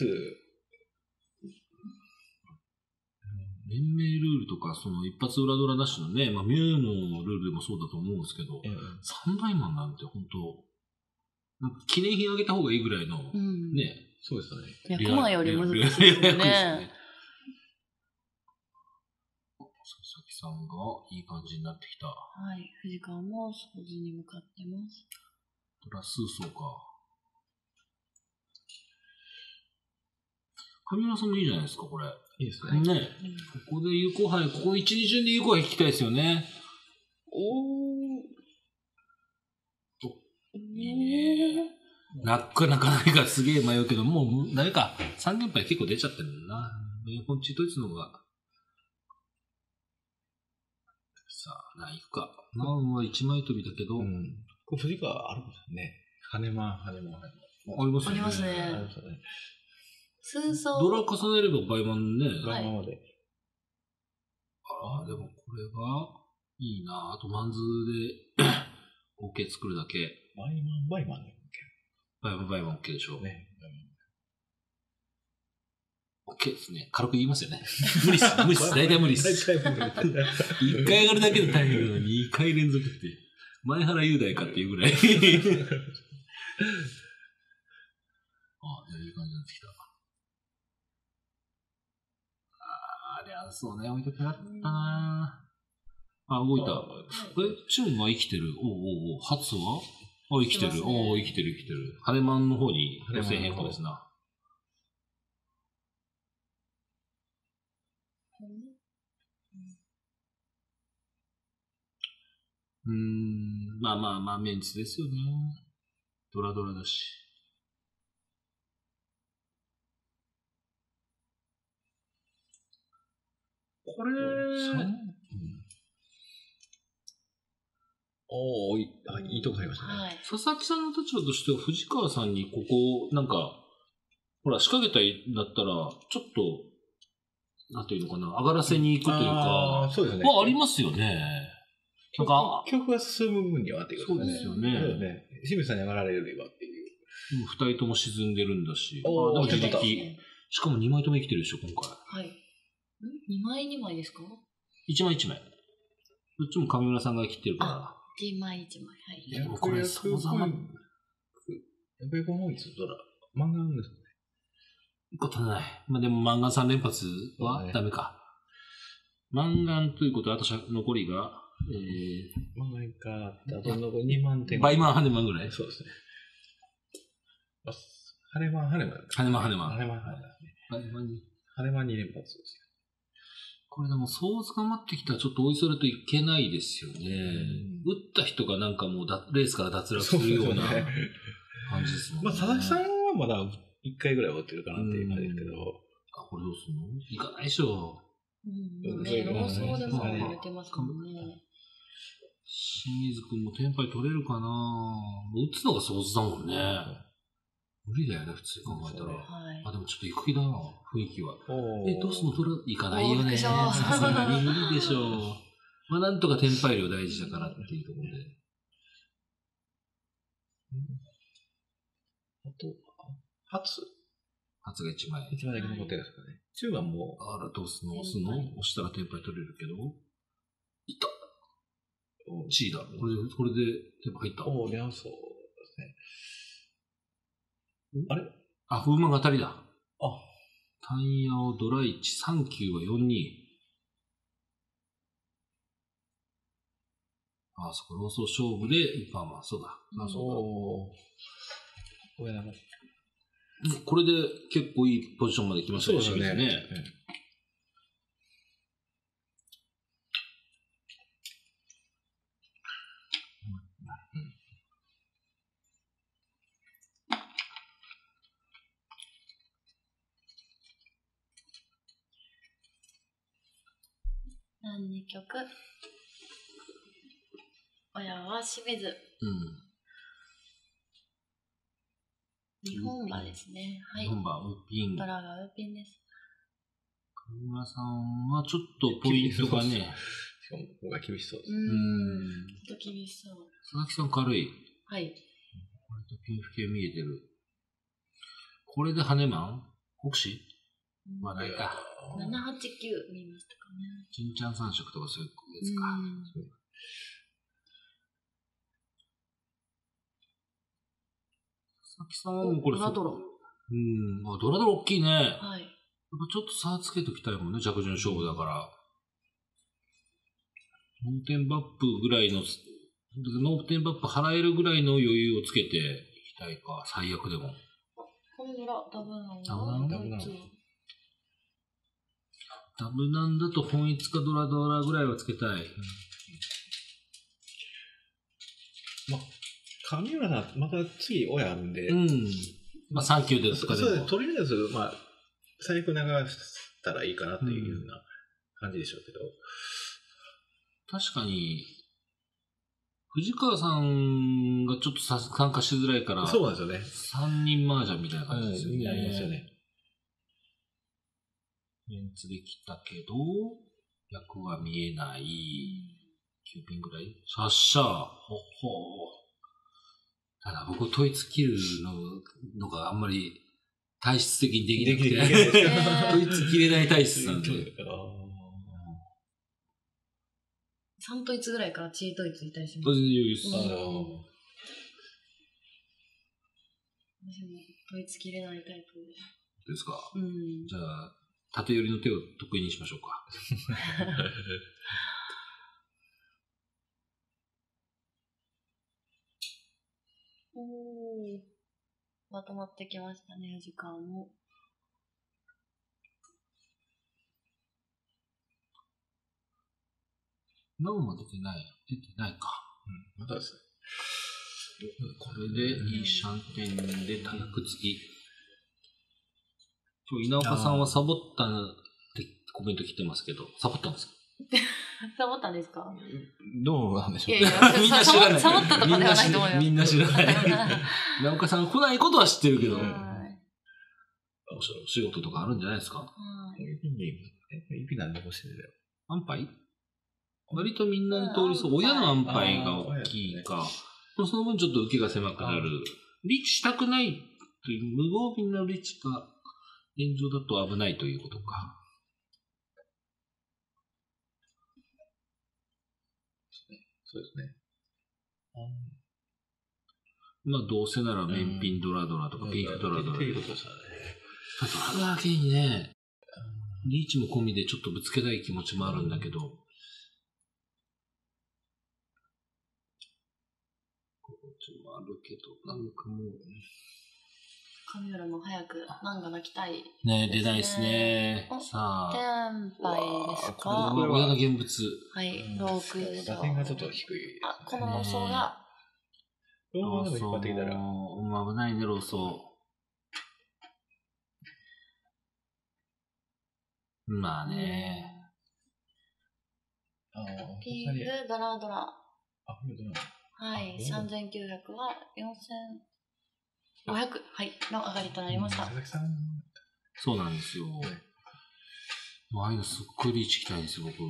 連盟ルールとか、その一発裏ドラなしのね、まあミューのルールでもそうだと思うんですけど、 うん、 さんばいまんなんて本当なんか記念品あげた方がいいぐらいの、うん、ね。 そうですよね。 ひゃくまんより難しいですよね。 佐々木さんがいい感じになってきた。 はい。藤川も掃除に向かってます。 トラスーソーか。上村さんもいいじゃないですか、これ。 いいですね。 ね。うん、ここで有効杯、ここいち、に順で有効杯引きたいですよね。 おー。 いいね。なかなかないからすげえ迷うけど、もう、誰か、さん連敗結構出ちゃってるんだな。名本チートイツの方が。さあ、何行くか。マンはいちまい飛びだけど。うん。 これ藤川あるんですよね。羽マン、羽マン、羽マン。 ありますね。 ありますね。ありますね。通奏。 ドラ重ねれば倍マンね。 倍マンまで。 ああ、でもこれが、いいな。あとマンズで、オーケー 作るだけ。 倍マン、倍マンで OK。 倍マン、倍マン OK でしょ。 ね。 OK ですね。軽く言いますよね。無理っす。無理っす。大体無理っす。一回上がるだけで大変なのに、にかい連続って。前原雄大かっていうぐらい。ああ、いい感じになってきた。ああ、あれはそうね、置いときなかったな。あ、動いた。え、チュンは生きてる。おうおうおう。ハツはあ、生きてる。おお、生きてる生きてる。ハネマンの方に、路線変更ですな。うーん、まあまあまあ、メンツですよね。ドラドラだし。これ、 おお、いいとこ入りましたね、はい。 佐々木さんの立場としては、藤川さんにここ、なんか、ほら、仕掛けたいんだったら、ちょっと、なんていうのかな、上がらせに行くというか、 あそうですね。 まあ、ありますよね。 なんか、曲が進む分にはっていうことですね。そうですよね。そうね。 清水さんに上がられればっていう。 二人とも沈んでるんだし。 ああ、 でも自力。しかも二枚とも生きてるでしょ、今回。 はい。ん二枚二枚ですか？ 一枚一枚。どっちも上村さんが生きてるから。 一枚一枚。はい。 いや、でもこれ、そうざま。やっぱりこのいつドラ、漫画なんですかね。 一個足らない。まあでも漫画三連発はダメか。漫画ということは、あと残りが、えー、漫画か、あと残りにまんてん。 倍万、ハネマンぐらい。 そうですね。ハネマン、ハネマン。 ハネマン、ハネマン。 ハネマン、ハネマン。 ハネマンに。 ハネマンに連発ですね。 これでも、ソーズが待ってきたらちょっと追いそれといけないですよね。打った人がなんかもうだレースから脱落するような感じですもんね。 まあ、佐々木さんはまだいっかいぐらい打ってるかなっていう感じですけど。 あ、これどうすんの？いかないでしょ。 うん。ね、ローソーでも入れてますもんね。 清水くんもテンパイ取れるかな？打つのがソーズだもんね。無理だよね、普通に考えたら。はい、あ、でもちょっと行く気だな、雰囲気は。え、どうすんの？取ら、行かないよね。さすがに無理でしょう。まあ、なんとかテンパイ量大事だからっていうところで。 あと、初初がいちまい。 いちまいだけ残ってるんですかね。中はもう。 あら、どうすんの？押すの？押したらテンパイ取れるけど。いった。チーだ。これで、これでテンパイ入った。 おー、レアそうですね。あれあ、風魔が当たりだ。 あ。 タイヤをドラいち、さんきゅうはよんに。 あ、そこ、ローソー勝負でパーマン、そうだ。 うんあ、そうおー。親玉。 か。これで結構いいポジションまで来ましたね、 そうだね。 ね。 だいにきょく。親は清水。 うん。 日本馬ですね。はい。 日本馬、ウーピン。 ドラがウーピンです。 上村さんはちょっとポイントがね。 しかも、ここが厳しそうです。 うーん。ちょっと厳しそう。 佐々木さん軽い。 はい。 割とピンフ系見えてる。これで羽マン国士まあないか。 ななはちきゅう見ましたかね。 ちんちゃん三色とかそういうやつか。 うん佐々木さんはもうこれドラドロ。 うん。あ、ドラドロ大きいね。やっはい。 ぱちょっと差つけときたいもんね、着順勝負だから。ノーテンバップぐらいの、ノーテンバップ払えるぐらいの余裕をつけていきたいか、最悪でも。 この裏、ダブナンダブナンダブナンダブなんだと本一かドラドラぐらいはつけたい。 まあ、上村さん、また次親あるんで。 うん。まあさん級でそとかでも。 うです。とりあえず、まあ、最悪流したらいいかなっていうような感じでしょうけど。 確かに、藤川さんがちょっとさ参加しづらいから、 そうなんですよね。 さんにん麻雀みたいな感じですよね。 になりますよね。 メンツできたけど、役は見えない。きゅうピンぐらいさっしゃー。ほっほー。ただ僕、統一切るののがあんまり体質的にできなくて。 できないですか統一切れない体質なんで。 さん統一ぐらいからチー統一いたりします。 それで余裕です。 うんあの私も統一切れないタイプで。 ですか。 うん。 じゃあ、縦寄りの手を得意にしましょうか。 おー。まとまってきましたね、時間も。 なおも出てない。出てないか。 うん、まだですね。 これでいいシャンテンでタヤク付き。今日稲岡さんはサボったってコメント来てますけど、サボったんですか？ サボったんですか？ どうなんでしょういやいや、 みんな知らない。 サボったとかではないと思います。 みんな知らない。稲岡さんが来ないことは知ってるけど、 はい。 お仕事とかあるんじゃないですか？ はい。 指なんで欲しいんだよ。 安牌割とみんなに通りそう。親の安牌が大きいか。その分ちょっと受けが狭くなる。リーチしたくないという、無防備なリーチが現状だと危ないということか。 そうですね。 まあどうせなら面ピンドラドラとかピンクドラドラ。 っていうことですよね。 ドラドラ系にね、リーチも込みでちょっとぶつけたい気持ちもあるんだけど、こっちもあるけど、なんかもう。 神浦も早く漫画泣きたい。 ね出ないですね。 おさあ。 天杯ですこか？ れは親の現物。 はい、ろくじょう。 打点がちょっと低いですね。 あ、この路層が、 ローソーでも引っ張ってきたら。 うん、危ないね、ローソー。まあね。 ああ、 ピンク、ドラドラ。 あ、これどうなの？ はい、さんぜんきゅうひゃくはよんせんごひゃく、はい、の上がりとなりました。 佐々木さん。 そうなんですよ。ああいうのすっごいリーチきたいんですよ、僕。 もう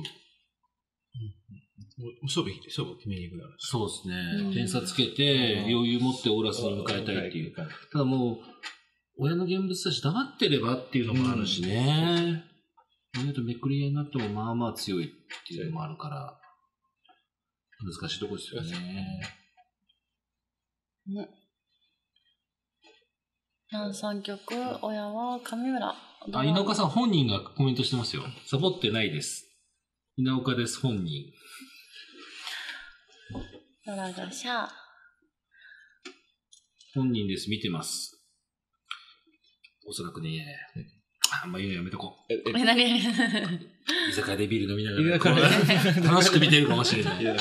勝負、勝負決めに行くから。 そうですね。 うん点差つけて、余裕持ってオーラスに迎えたいっていう。ただもう、親の現物だし黙ってればっていうのもあるしね。親とめくり合いになってもまあまあ強いっていうのもあるから、難しいとこですよね。 ね。何三曲、親は上村。 あ、稲岡さん本人がコメントしてますよ。サボってないです。稲岡です、本人。 ドラがシャー。 本人です。見てます。おそらくね、あんま言うのやめとこう。 え、何居酒屋でビール飲みながら、楽しく見てるかもしれない。楽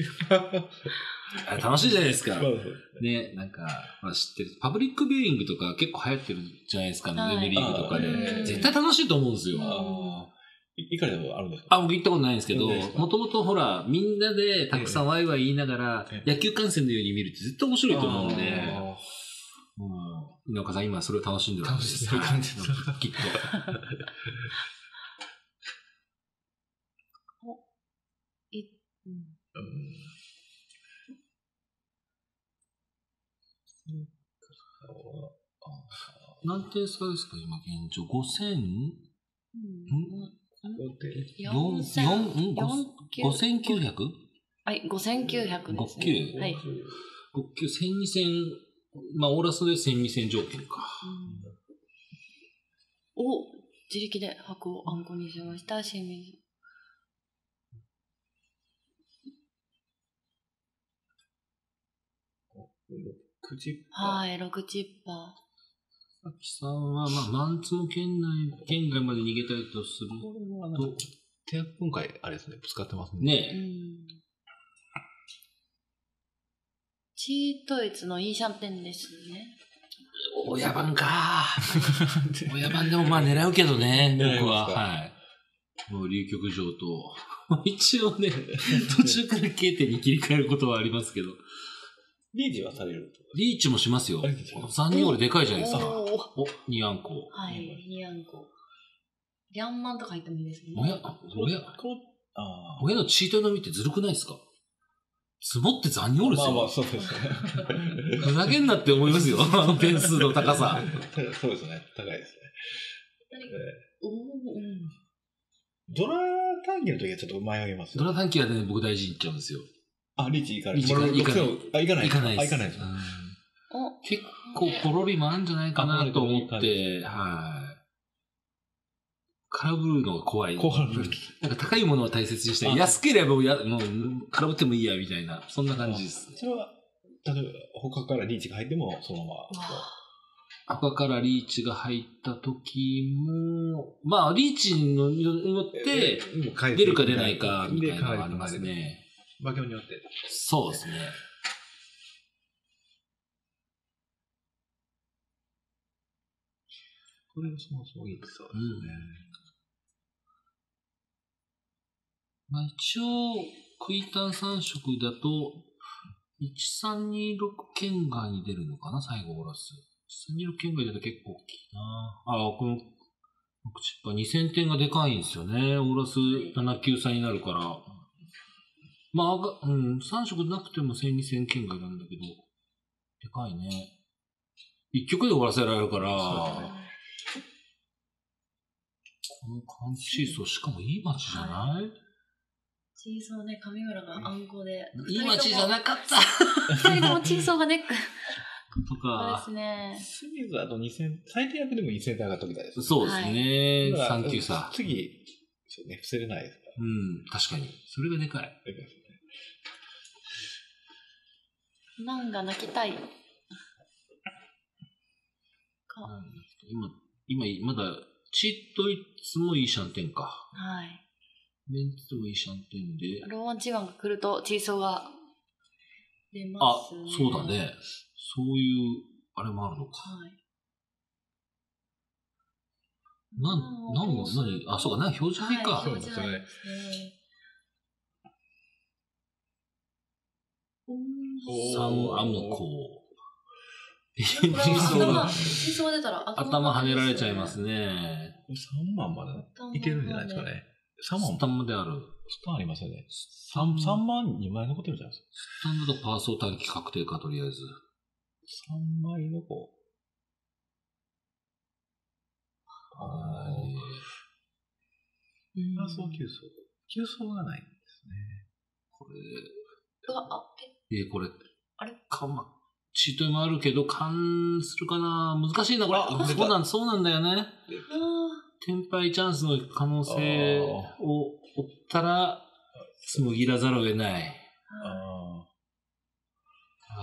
しいじゃないですか。ね、なんか、まあ、知ってる。パブリックビューイングとか結構流行ってるじゃないですか、はい、ネムリーグとかで。絶対楽しいと思うんですよ。 行かれたことあるんですか？ あ、僕行ったことないんですけど、もともとほら、みんなでたくさんワイワイ言いながら、野球観戦のように見るって絶対面白いと思うんで、もう、井岡さん今それを楽しんでる感じです。楽しんでる感じです。きっと。 お、い、うん。 何点差ですか今現状。ごせん？うん。 よんせんごせんきゅうひゃく？ はい、ごせんきゅうひゃくです、ね。 ごきゅう？はい。ごきゅう、せんにせん、まあ、オーラスでせんにせん条件か。 うん、お、自力で箱をあんこにしました、清水。 ろくチッパー。はい、ろくチッパー。 さきさんは、まあ、マンツも圏内、圏外まで逃げたいとすると。 手今回、あれですね、ぶつかってますね。 ねえ。うん、 チートイツのいいシャンテンですね。 親番か。親番でもまあ狙うけどね、僕は。はい。もう竜極城と、一応ね、途中から K 点に切り替えることはありますけど。 リーチはされる？ リーチもしますよ。さんにん俺でかいじゃないですか。 お、 にあんこ。 はい、にあんこ。リャンマンとか言ってもいいですね。 親、親、親のチートのみってずるくないですか？積もって残業ですよ。 まあまあ、そうですね。 ふざけんなって思いますよ。あの点数の高さ。 そうですね。高いですね。 おー、 ドラ短期の時はちょっと迷います。 ドラ短期はね、僕大事にいっちゃうんですよ。 あ、リーチ行かない。 リーチ行かない。 あ、行かない。 行かないです。 行かないです。 結構ポロリもあるんじゃないかなと思って、はい。空振るのが怖い。 怖い。 なんか高いものは大切にしたい。安ければもうや、もう空振ってもいいや、みたいな。そんな感じです。 それは、例えば他からリーチが入っても、そのまま。 他からリーチが入った時も、まあ、リーチによって、出るか出ないか、みたいなのがありますね。 場況によって。 そうですね。 これもそもそもいいですね。うん、 まあ一応、クイタンさん色だと、いちさんにろく圏外に出るのかな、最後オーラス。いちさんにろく圏外だと結構大きいな。ああ、この、ろくチッパーにせんてんがでかいんですよね。オーラスななきゅう差になるから。まあ、うん、さん色なくてもせんにせん圏外なんだけど、でかいね。いっ局で終わらせられるから、この缶チーソー、しかもいい街じゃない？はい、 チーソーね、上村があんこで。 いい街じゃなかった。 二人ともチーソーがネック。 とか。 そうですね。 清水あとにせん、最低役でもにせん点上がっときたいです。 そうですね。はい、さん級差。 次、そうね、伏せれないですから。 うん、確かに。それがでかい。 でかいですね。 なんが泣きたい。か。 今、今、まだ、チートイツもいいシャンテンか。 はい。 メンツもいいシャンテンで。 ローワンチーワンが来ると、チーソーが出ますね。 あ、そうだね。そういう、あれもあるのか。はい。なん、なん、何、あ、そうか、な、表示牌か。 はい、表示牌ですね。 三アムコ。 チーソーチーソー出たら頭跳ねられちゃいますね。 さんまんまでいけるんじゃないですかね。さんまんスタンまである。 スタンありますよね。さんまんにまい残ってるじゃないですか。 スタンドとパーソー短期確定か、とりあえず。 さんまいの子。 はい。 パーソーきゅう層。きゅう層がないんですね。 これ。 あ、 え、え、これ。 あれかま。チートもあるけど、勘するかな。難しいな、これ。そうなん、そうなんだよね。天敗チャンスの可能性を追ったら、つもぎらざるを得ない。 あ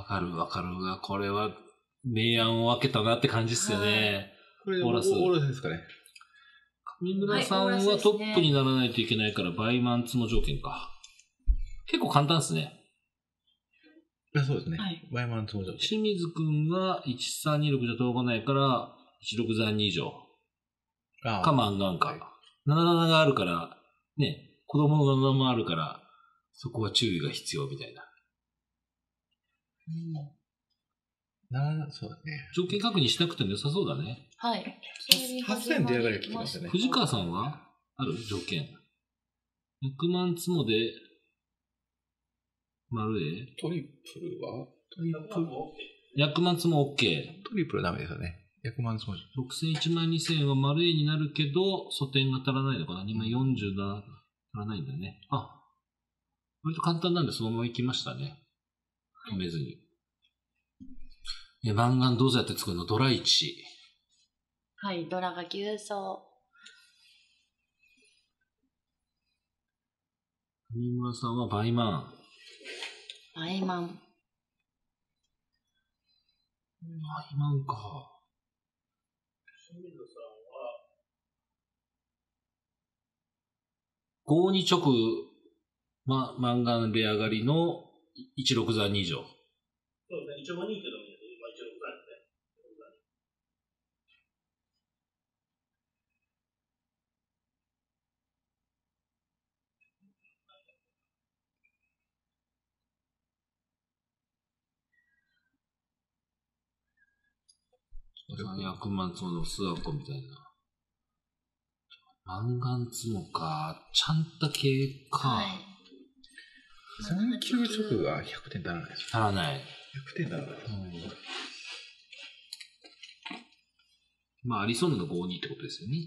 わかるわかるが、これは明暗を分けたなって感じっすよね。 これ、 オーラス。 オーラスですかね。 上村さんはトップにならないといけないから、バイマンツの条件か。結構簡単ですね。 そうですね。はい、バイマンツの条件。 清水くんがいちさんにろくじゃ届かないから、いちろくざんに以上。か、マンガンか。はい、なななながあるから、ね、子供のなななもあるから、そこは注意が必要みたいな。 うん、なそうだね。 条件確認しなくても良さそうだね。 はい。 はっせん出上がりが来てますよね。 藤川さんはある条件。ひゃくまんつもで、丸 A？ トリプルはトリプルひゃくまんつも OK。 トリプルはダメですよね。ひゃくまんつも。 ろくせん、いちまんにせんは丸 A になるけど、素点が足らないのかな。にまんよんじゅうなな足らないんだね。あ、割と簡単なんでそのまま行きましたね。止めずに。え、マンガンどうやって作るの？ドラいち。 はい、ドラが急走。 上村さんはバイマン。 バイマン。バイマンか。清水さんは、ごに直、ま、マンガンレア上がりのいちろくざんに以上。そうですね、一応ごにって言うと、まあいちろくざんですね。ひゃくまんつものスワコみたいな。マンガンツモか。ちゃんと系か。はい。 さんきゅう直がひゃくてん足らないです。 足らない。 ひゃくてん足らない。うん、 まあ、ありそうなのごにってことですよね。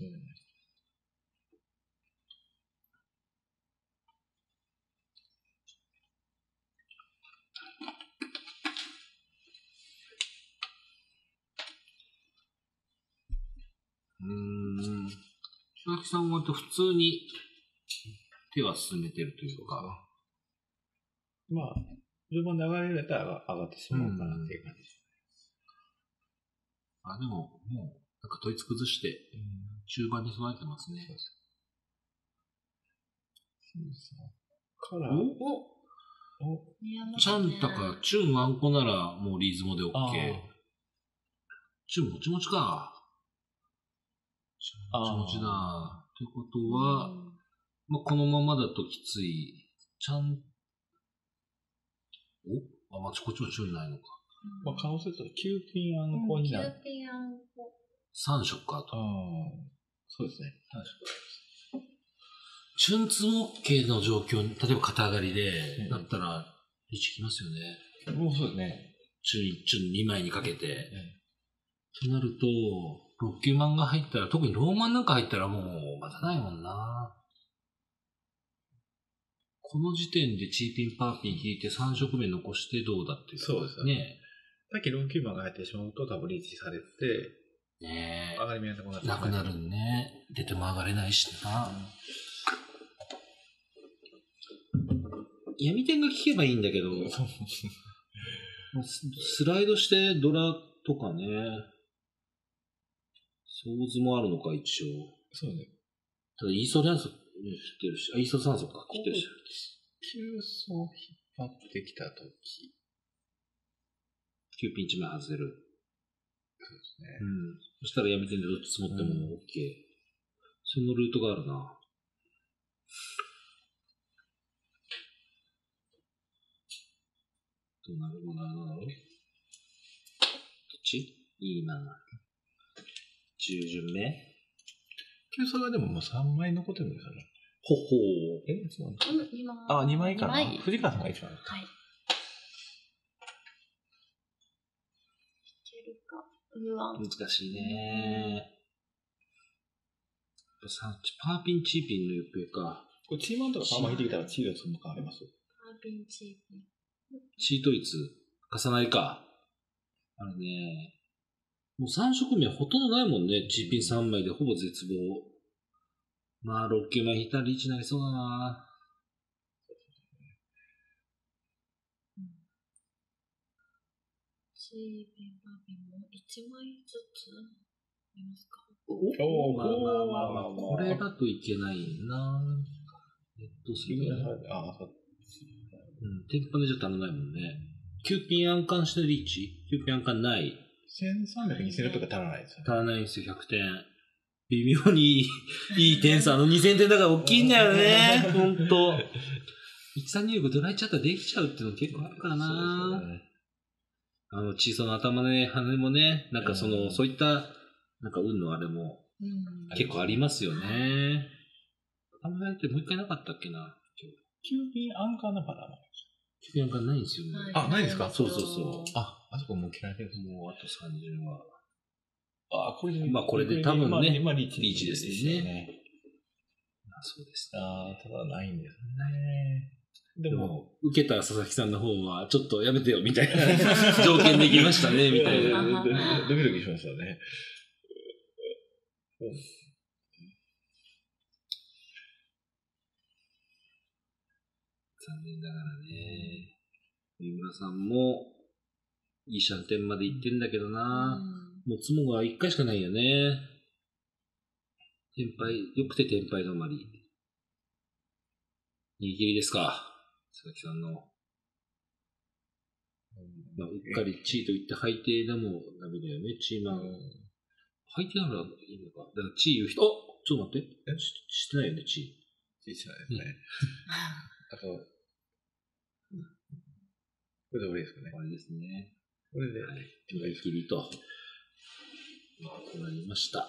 うん。うーん。佐々木さんは普通に手は進めてるというか。 まあ、順番流れたら上がってしまうかなっていう感じです。 あ、でも、もう、なんか統一崩して、中盤に備えてますね。そうですね。から、おおちゃんたか、チュンワンコならもうリーズモで OK。チュンもちもちか。もちもちだ。ってことは、まあ、このままだときつい。ちゃん、おあ、まあ、こっちもチュンないのか。 まあ、可能性とキューピンアンコになる。 キューピンアンコ。 さん色かと。 そうですね。さん色。 チュンツも OK の状況に、例えば肩上がりで、だったら、リーチきますよね。 もうそうですね。 チュン、チュンにまいにかけて。となると、ロッキーマンが入ったら、特にローマンなんか入ったらもう、待たないもんな。この時点でチーピン、パーピン引いてさん色目残してどうだっていう。 そうですね。さっきロッキーマンが入ってしまうと多分リーチされて、 ねえ。 上がり目なくなってなくなるね。出ても上がれないしな。闇点が効けばいいんだけど、スライドしてドラとかね、ソーズもあるのか、一応。 そうね。 ただ、イーソ酸素切ってるし、あ、イーソ酸素か、切ってるし。 急走を引っ張ってきたとき。 きゅうピンいちまい外せる。 そうですね。 うん。そしたら闇点でどっち積もっても OK。うん、そのルートがあるな。どうなるどうなるどうなるどっちいいな。じゅう巡目急走がでももうさんまい残ってるんですよね。 ほほう。え、そうなんですか、うん、 あ、にまいかな。藤川さんが一番。 はい。いけるか。うわ。 難しいね。パーピン、チーピンの行方か。 これチーマンとかパーマ引いてきたらチードイツも変わります？ パーピン、チーピン。 チートイツ、重なりか。あるね。もうさん色目ほとんどないもんね。チーピンさんまいでほぼ絶望。まあ、ろっきゅうまい引いたらリーチになりそうだな。 シーペンパーペンもいちまいずつ見ますか？ おお、まあまあまあまあ、これだといけないな。えっと、するああ、そう。 うん、天パでじゃ足らないもんね。きゅうピン暗冠してリーチ ?きゅう ピン暗冠ない。 せんさんびゃくにせんとか足らないですよね。 足らないんですよ、ひゃくてん。微妙にいい、いい点数。あのにせんてんだから大きいんだよね。ほんと。いちさんにごドライチャットできちゃうっていうの結構あるからな。ね、あの、小さな頭のね、羽もね、なんかその、うん、そういった、なんか運のあれも、結構ありますよね。頭のってもう一回なかったっけな。 きゅうピン暗冠のパターンきゅうピン暗冠ないんですよね。 あ、ないですか？ そうそうそう。 あ、あそこもう切られてるんです。 もうあとさんじゅうは。 あ、これで、 まあこれで多分ね、 まあ、リーチですね。あ、そうですね。 あ、ただないんですね。 でも、受けた佐々木さんの方は、ちょっとやめてよ、みたいな条件できましたね、みたいな。 ドキドキしましたね。 残念ながらね。三村さんも、いいシャンテンまで行ってんだけどな。もうつもがいっかいしかないよね。天敗、よくて天敗止まり。握りですか。佐々木さんの。まあ、うっかりチーと言って背低でもダメだよね、チーマン。背低ならいいのか。だからチー言う人、あ、ちょっと待って。えし、してないよね、チー。 チーしてないですね。あと、これで終わりですかね。 終わりですね。 これで、 はい。切りと。まあ、こうなりました。 はい、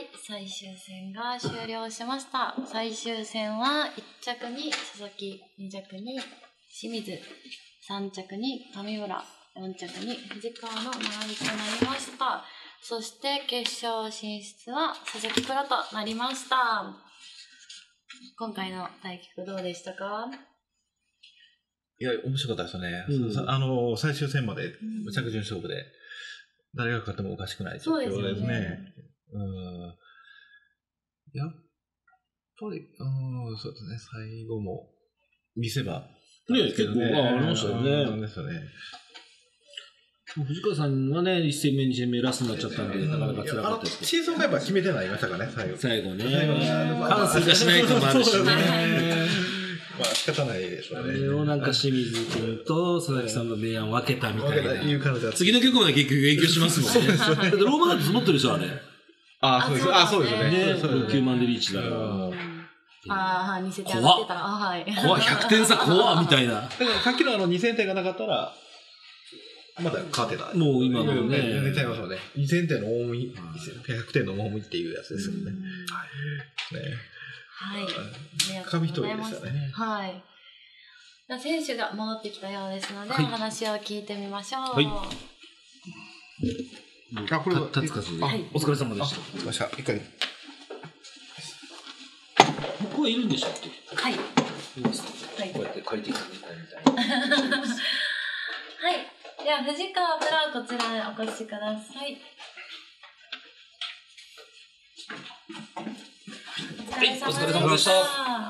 最終戦が終了しました。最終戦はいっちゃくに佐々木、にちゃくに清水、さんちゃくに上村、よんちゃくに藤川の並びとなりました。そして決勝進出は佐々木プロとなりました。今回の対局どうでしたか？ いや、面白かったですよね。うん、あの、最終戦まで着順勝負で、誰が勝ってもおかしくない状況ですね。そうですね。うん。やっぱり、うん、そうですね、最後も見せ場。 ね、結構、あ、ありましたよね。 そうですよね。 藤川さんはね、いち戦目、に戦目ラスになっちゃったんで、なかなか辛かったですけど。 シーズンファイブは決めてないましたかね、最後。 最後ね。関数がしないともあるしね。 まあ仕方ないでしょうね。 それをなんか清水君と佐々木さんの明暗分けたみたいな。 いう感じだ。 次の曲まで結局影響しますもんね。だってローマだって積もってるでしょ、あれ。 あ、そうです。あ、そうですね。 ね、ろくきゅうまんでリーチだから。 ああ、見せて上がってたら、あ、はい。 怖い、ひゃくてん差怖っみたいな。だからさっきのあのにせんてんがなかったら、まだ変わってない。 もう今のね。 全然違いますよね。にせんてんの大盛り、ひゃくてんの大盛りっていうやつですよね。はい。ね。 はい。 紙一重でしたね。 はい。選手が戻ってきたようですので、お話を聞いてみましょう。はい。 あ、これは、たつかずで。はい。お疲れ様でした。 お疲れ様でした。一回。 ここはいるんでしたっけ？ はい。 います。はい。こうやって借りてきたみたいな。はい。 では、藤川プロ、こちらへお越しください。 はい、お疲れ様でした。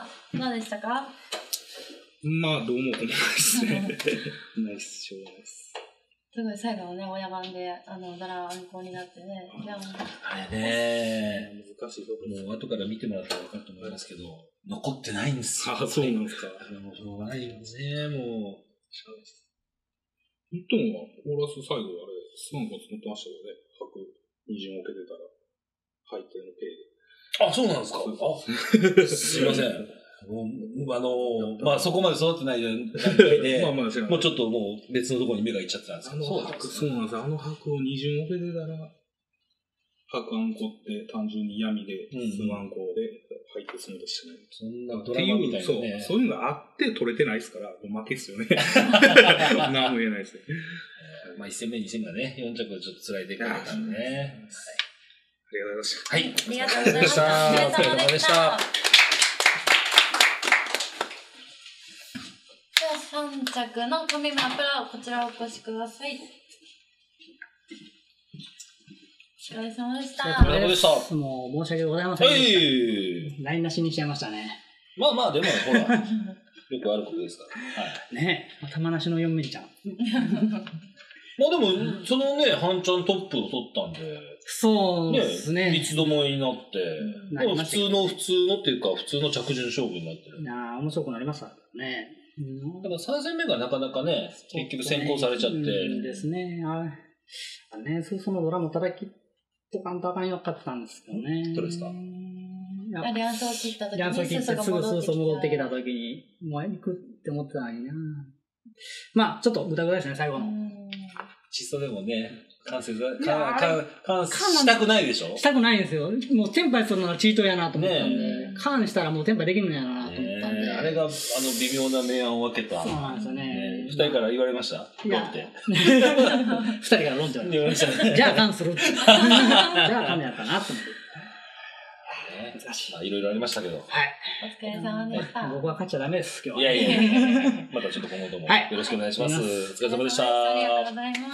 どうでしたか？ まあ、どうもこうもないですね。ナイス、しょうがないです。 すごい最後のね、親番で、あの、ドラ暗号になってね。いやあれね、難しいところもう後から見てもらったら分かると思いますけど、残ってないんですよ。 あ、そうなんですか。 もうしょうがないよね、もう。 本当は、コーラス最後あれ、スワンコン積もってましたよね。白、二巡置けてたら、入ってるのペイで。 あ、そうなんですか。あ、すいません。あの、まあ、そこまで育ってない段階で、まあまあもうちょっともう別のところに目がいっちゃってたんですけど。 そうなんです。そうなんです。あの白を二巡置けてたら、白あんこって単純に闇で、スワンコで入ってするんでしたね。 そんなドラマみたいなね。 そう、そういうのがあって取れてないですから、もう負けですよね。何も言えないですね。 まあ、いち戦目、に戦がね、よん着はちょっと辛い出来だったんでね。 ありがとうございました。 はい。ありがとうございました。お疲れ様でした。では、さん着の上村プロ、こちらお越しください。お疲れ様でした。 お疲れ様でした。 もう申し訳ございませんでした。台無しにしちゃいましたね。 まあまあ、でもほら、よくあることですから。 はい。ねえ、玉なしのよんミリちゃん。 まあでも、そのね、半ちゃんトップを取ったんで、 そうですね。 三つどもえになって、うん、普通の、普通のっていうか、普通の着順勝負になってる。 いやー、面白くなりましたね。 うん、たださん戦目がなかなかね、結局先行されちゃって。 うんですね。あれ、ね、そそのドラム叩きとかんとあかんよかったんですけどね。 どうですか？ あ、リャンソー切った時に、 リャンソー切ってすぐスーソ戻ってきた時に、もう行くって思ってたのにな。まあ、ちょっとぐだぐだですね、最後の。 窒素でもね、完成か、か、完成したくないでしょ？ したくないんですよ。もうテンパイするのはチートやなと思ったんで、カーンしたらもうテンパイできるのやなと思ったんで。 あれが、あの、微妙な明暗を分けた。 そうなんですよね。 二人から言われました？ いや。二人から論調言われました。じゃあカーンする。じゃあカーンやったなと思って。 難しい。まあ、いろいろありましたけど。はい。 お疲れ様でした。 僕は勝っちゃダメです、今日は。いやいやまたちょっと今後ともよろしくお願いします。お疲れ様でした。 ありがとうございます。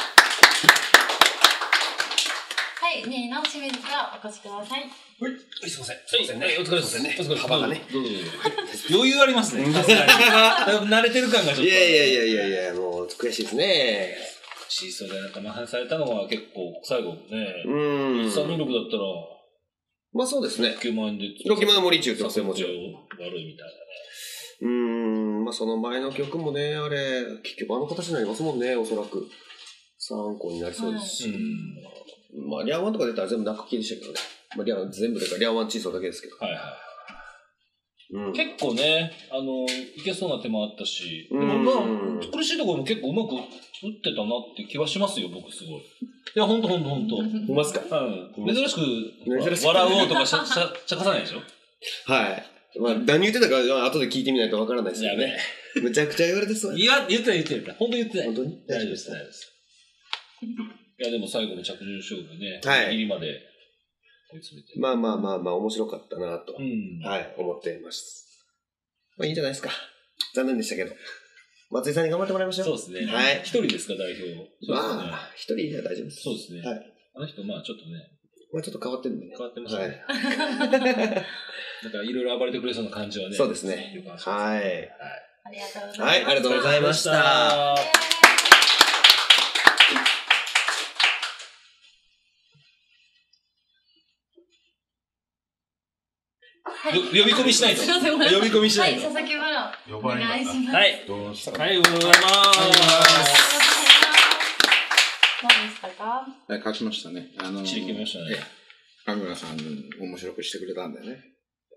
はい、にいの清水からお越しください。 はい。すいません。すいませんね。お疲れ様ですね。お疲れ様です。 幅がね。 余裕ありますね。慣れてる感がちょっと。 いやいやいやいやいや、もう悔しいですね。 シーソーでなんか麻痺されたのは結構最後ね。 うん。 さんにろくだったら。 まあそうですね。 ろくまんで。 ろくまんの森中ってもちろん。 悪いみたいなね。 うーん、まあその前の曲もね、あれ、結局あの形になりますもんね、おそらく。参考になりそうですし。はい、うん。まあ、リャンワンとか出たら全部泣く気でしたけどね。まあ、リャン、全部だからリャンワンチーソーだけですけど。 はいはい。うん、結構ね、あの、いけそうな手もあったし、でもまあ、苦しいところも結構うまく打ってたなって気はしますよ、僕すごい。いや、ほんとほんとほんと。 うますか？ うん。珍しく、珍しく笑おうとかしゃ、しゃ、しゃかさないでしょ？ はい。まあ、何言ってたか後で聞いてみないとわからないですよね。むちゃくちゃ言われてそう。 いや、言ってない言ってない。ほんと言ってない。 本当に大丈夫です、大丈夫です。いや、でも最後の着順勝負ね、 はい。 ギリまで追い詰めて。 まあまあまあまあ、面白かったなと、 うん、 はい、思っています。まあいいんじゃないですか。残念でしたけど。松井さんに頑張ってもらいましょう。 そうですね。 はい。 一人ですか、代表。 まあ、一人じゃ大丈夫です。 そうですね。はい。あの人、まあちょっとね。 まあちょっと変わってるんでね。 変わってますね。はい。なんかいろいろ暴れてくれそうな感じはね。 そうですね。はい。はい。 ありがとうございます。 はい、ありがとうございました。 はい、呼び込みしないと。呼び込みしないと。 はい、佐々木ブロお願いします。 はい。どうしたか。はい、おはようございます。 何でしたか？ はい、書きましたね。あのー、 散り切りましたね。 神村さん、面白くしてくれたんでね。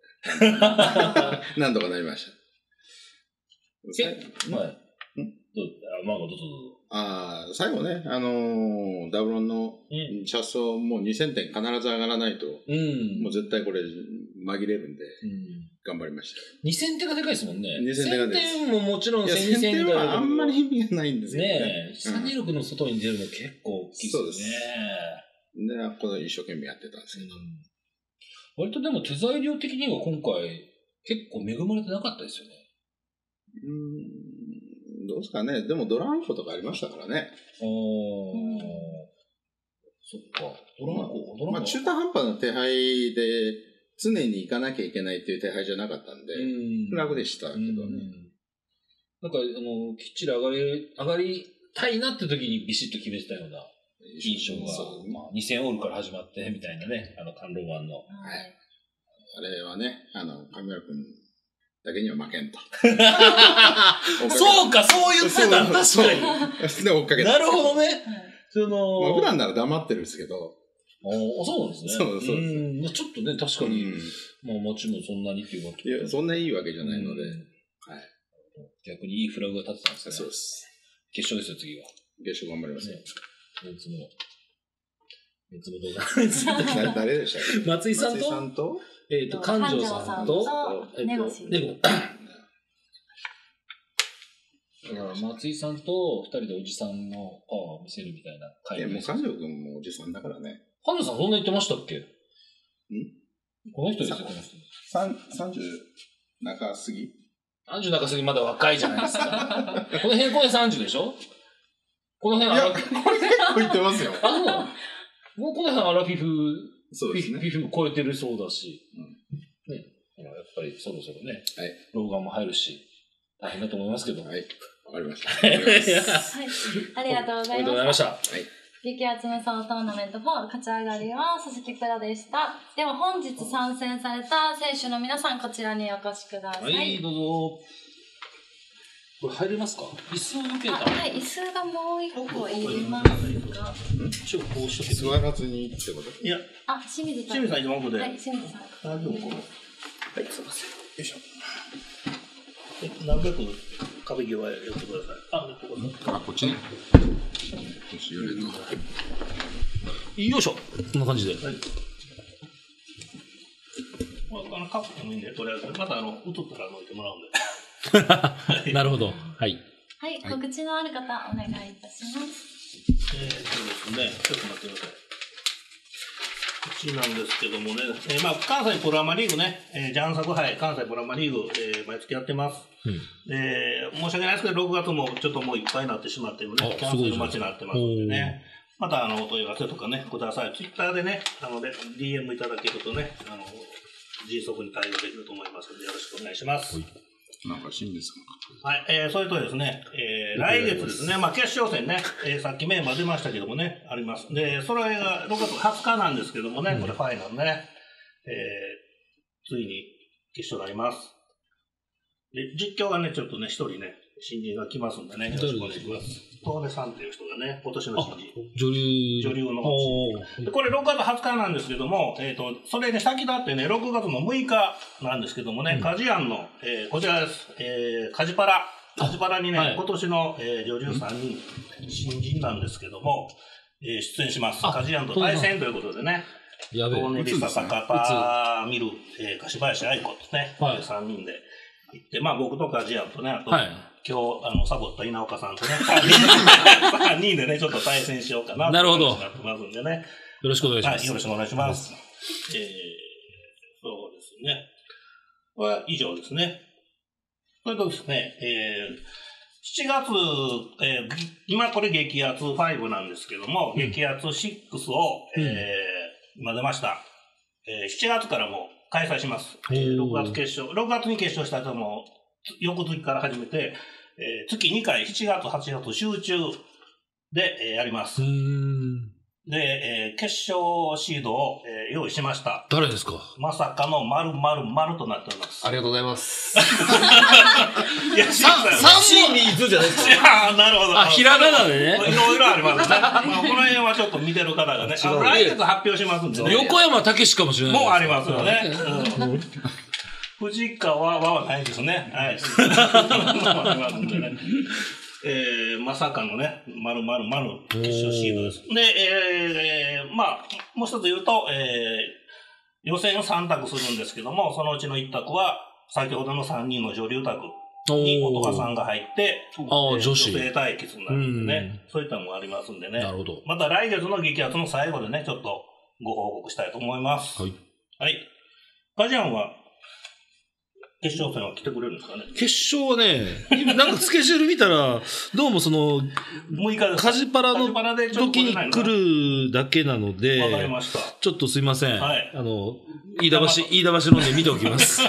なんとかなりました。 え、はい。どう、あ、まあ、どうぞどうぞ。 ああ、最後ね、あのー、ダブロンのチャストもうにせんてん必ず上がらないと、うん、もう絶対これ紛れるんで、うん、頑張りました。 にせんてんがでかいですもんね。 にせんてんがでかいです。 せんてんももちろんせんにせんはあんまり意味がないんですよね。 ねえ、さんにじゅうろくの外に出るの結構大きいですね。そうです。 で、この一生懸命やってたんですけど。うん、 割とでも手材料的には今回結構恵まれてなかったですよね。 うーん、どうですかね。でもドランフとかありましたからね。 あー、そっか。ドランフ、ドランフ。 まあ中途半端な手配で常に行かなきゃいけないっていう手配じゃなかったんで、うん、楽でしたけどね。 なんか、あの、きっちり上がり、上がりたいなって時にビシッと決めてたような印象が、まあ、にせんオールから始まってみたいなね、あの、関東版の。はい。 あれはね、あの、神村君だけには負けんと。 そうか、そう言ってた。確かに。 で、追っかけた。 なるほどね。その、 まあ、普段なら黙ってるんですけど。 ああ、そうなんですね。 そうそう。 うん。ちょっとね、確かに、まあ、街もそんなにっていうわけ。 いや、そんないいわけじゃないので。はい。 逆にいいフラグが立ってたんですね。 そうです。 決勝ですよ、次は。 決勝頑張りますよ。 メンツも。メンツもどうだ誰でしたっけ？ 松井さんと、 さんとえっと、館長さんと、 ネゴシ。 ネゴ。だから松井さんと二人でおじさんのパワーを見せるみたいな会。 いや、もう館長君もおじさんだからね。 館長さんそんな言ってましたっけ？んこの人ですよ、この人。 さんじゅう中過ぎさんじゅう中過ぎまだ若いじゃないですか。この辺、これさんじゅうでしょ？この辺、 いや、これ結構言ってますよ。 あ、そうもうこの辺、アラフィフ、 そうですね。 フィフも超えてるそうだし。うん。ね。やっぱりそろそろね、はい、老眼も入るし、大変だと思いますけど。はい。 わかりました。 はい、ありがとうございました。 ありがとうございました。はい。 激アツ無双トーナメントフォー勝ち上がりは佐々木プロでした。では本日参戦された選手の皆さん、こちらにお越しください。 はい、どうぞ。これ入れますか？椅子を抜けた。 はい、椅子がもう一個いりますが。 ちょっとこうしとけ。 座らずにってこと？ いや。 あ、清水さん。 清水さん、今ここで。 はい、清水さん。 あ、でもこの。 はい、すみません。よいしょ。 なるべく壁際へ寄ってください。あ、ここあ、こっちね。よし、寄れると。 よいしょ。こんな感じで。はい。あの、カップでもいいんで、とりあえず。また、あの、映ったら置いてもらうんで。なるほど。はい。 はい、告知のある方、お願いいたします。 えー、そうですね。ちょっと待ってください。告知なんですけどもね、えー、まあ、関西プロアマリーグね、えー、ジャンサク杯、関西プロアマリーグ、えー、毎月やってます。うん、えー、申し訳ないですけど、ろくがつもちょっともういっぱいになってしまってるね、キャンセル待ちになってますんでね。また、あの、お問い合わせとかね、ください。ツイッターでね、あの、ディーエム いただけるとね、あの、迅速に対応できると思いますので、よろしくお願いします。はい、 なんか新ですか？ はい、えー、それとですね、えー、来月ですね、まあ決勝戦ね、えー、さっきメンバー出ましたけどもね、あります。で、それがろくがつはつかなんですけどもね、うん、これファイナルね、えー、ついに決勝になります。で、実況がね、ちょっとね、一人ね、新人が来ますんでね、よろしくお願いします。トーネさんっていう人がね、今年の新人。 女流。 女流の新人。で、これろくがつはつかなんですけども、えっと、それに先立ってね、ろくがつのむいかなんですけどもね、カジアンの、えー、こちらです。えー、カジパラ。カジパラにね、はい、今年の、えー、女流さんにん、新人なんですけども、えー、出演します。カジアンと対戦ということでね、 やべえ。 トーネリサ、坂田、ミル、えー、柏林愛子ですね、はい、さんにんで行って、まあ僕とカジアンとね、あと、はい、今日、あの、サボった稲岡さんとね、さんにんでね、ちょっと対戦しようかなと。 なるほど。 なってますんでね。 よろしくお願いします。 はい、よろしくお願いします。えー、そうですね。これは以上ですね。それとですね、えー、しちがつ、えー、今これ激アツごなんですけども、うん、激アツろくを、えー、今出ました。えー、しちがつからもう開催します。えー、ろくがつ決勝、ろくがつに決勝した後も、翌月から始めて、えー、月にかい、しちがつ、はちがつ集中で、えー、やります。で、えー、決勝シードを、えー、用意しました。 誰ですか？ まさかの〇〇〇となっております。 ありがとうございます。 いや、さん、 さんにずじゃないですか。 いや、なるほど。 あ、ひらがなでね。 いろいろありますね。まあ、この辺はちょっと見てる方がね、あ来月発表しますんでね。 横山武史かもしれない。 もうありますよね。うん藤川はないですね。はい。ありますんでね。えー、まさかのね、〇〇〇決勝シードです。で、えー、まあ、もう一つ言うと、えー、予選さん択するんですけども、そのうちのいち択は、先ほどのさんにんの女流択に音羽さんが入って、 あー、 えー、 女子。 女性対決になるんでね、そういったのもありますんでね。 なるほど。 また来月の激アツの最後でね、ちょっとご報告したいと思います。はい。はい。ガジアンは、決勝戦は来てくれるんですかね？ 決勝はね、なんかスケジュール見たら、どうもその、 むいかです。 カジパラの時に来るだけなので、 わかりました。 ちょっとすいません。 はい。 あの、飯田橋、飯田橋飲んで見ておきます。はい。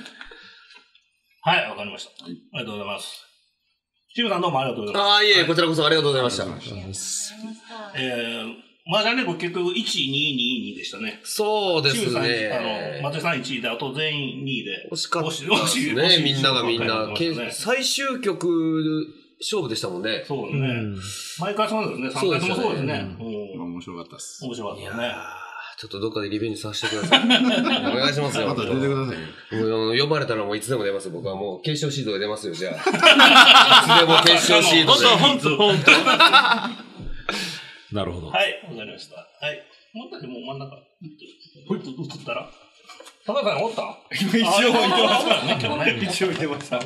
はい、わかりました。ありがとうございます。シムさんどうもありがとうございます。 ああ、いえ、こちらこそありがとうございました。 えー、マージャンレコ結局いちい、にい、にい、にでしたね。 そうですね。 あの、松井さんいちいで、あと全員にいで。 惜しかったですね、みんながみんな。最終局勝負でしたもんね。 そうですね。毎回そうですね。さんかいともそうですね。 面白かったです。 面白かったですね。 ちょっとどっかでリベンジさせてください。お願いしますよ。 また出てくださいよ。 もう呼ばれたらもういつでも出ますよ。僕はもう決勝シードで出ますよ、じゃあ。いつでも決勝シードで。 ほんと、ほんと、ほんと。なるほど。 はい、わかりました。はい。もう一人もう真ん中、ほいっと映ったら高橋さんおった今一応いてますからね、今日ね。 一応いてました。はい 、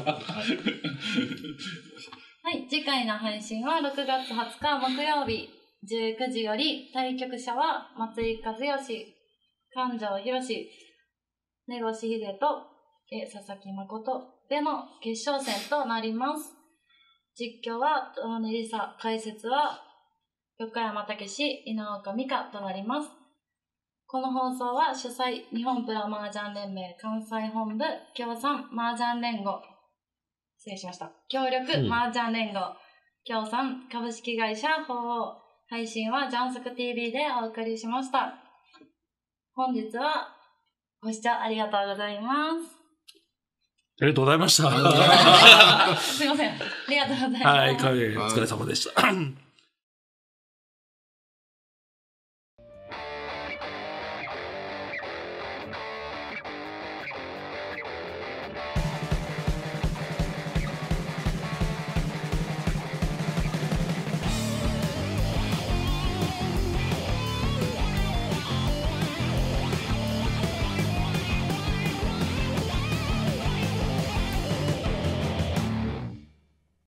次回の配信はろくがつはつか木曜日じゅうくじより、対局者は松井和義、関城博士、根越秀人、佐々木誠での決勝戦となります。実況は大根梨沙、解説は横山武史、稲岡美香となります。この放送は主催日本プロ麻雀連盟関西本部協賛麻雀連合失礼しました。協力、 うん麻雀連合、協賛、株式会社、鳳凰。配信はジャンソク ティーブイ でお送りしました。本日はご視聴ありがとうございます。 ありがとうございました。 すいません。ありがとうございます。 はい、お疲れ様でした。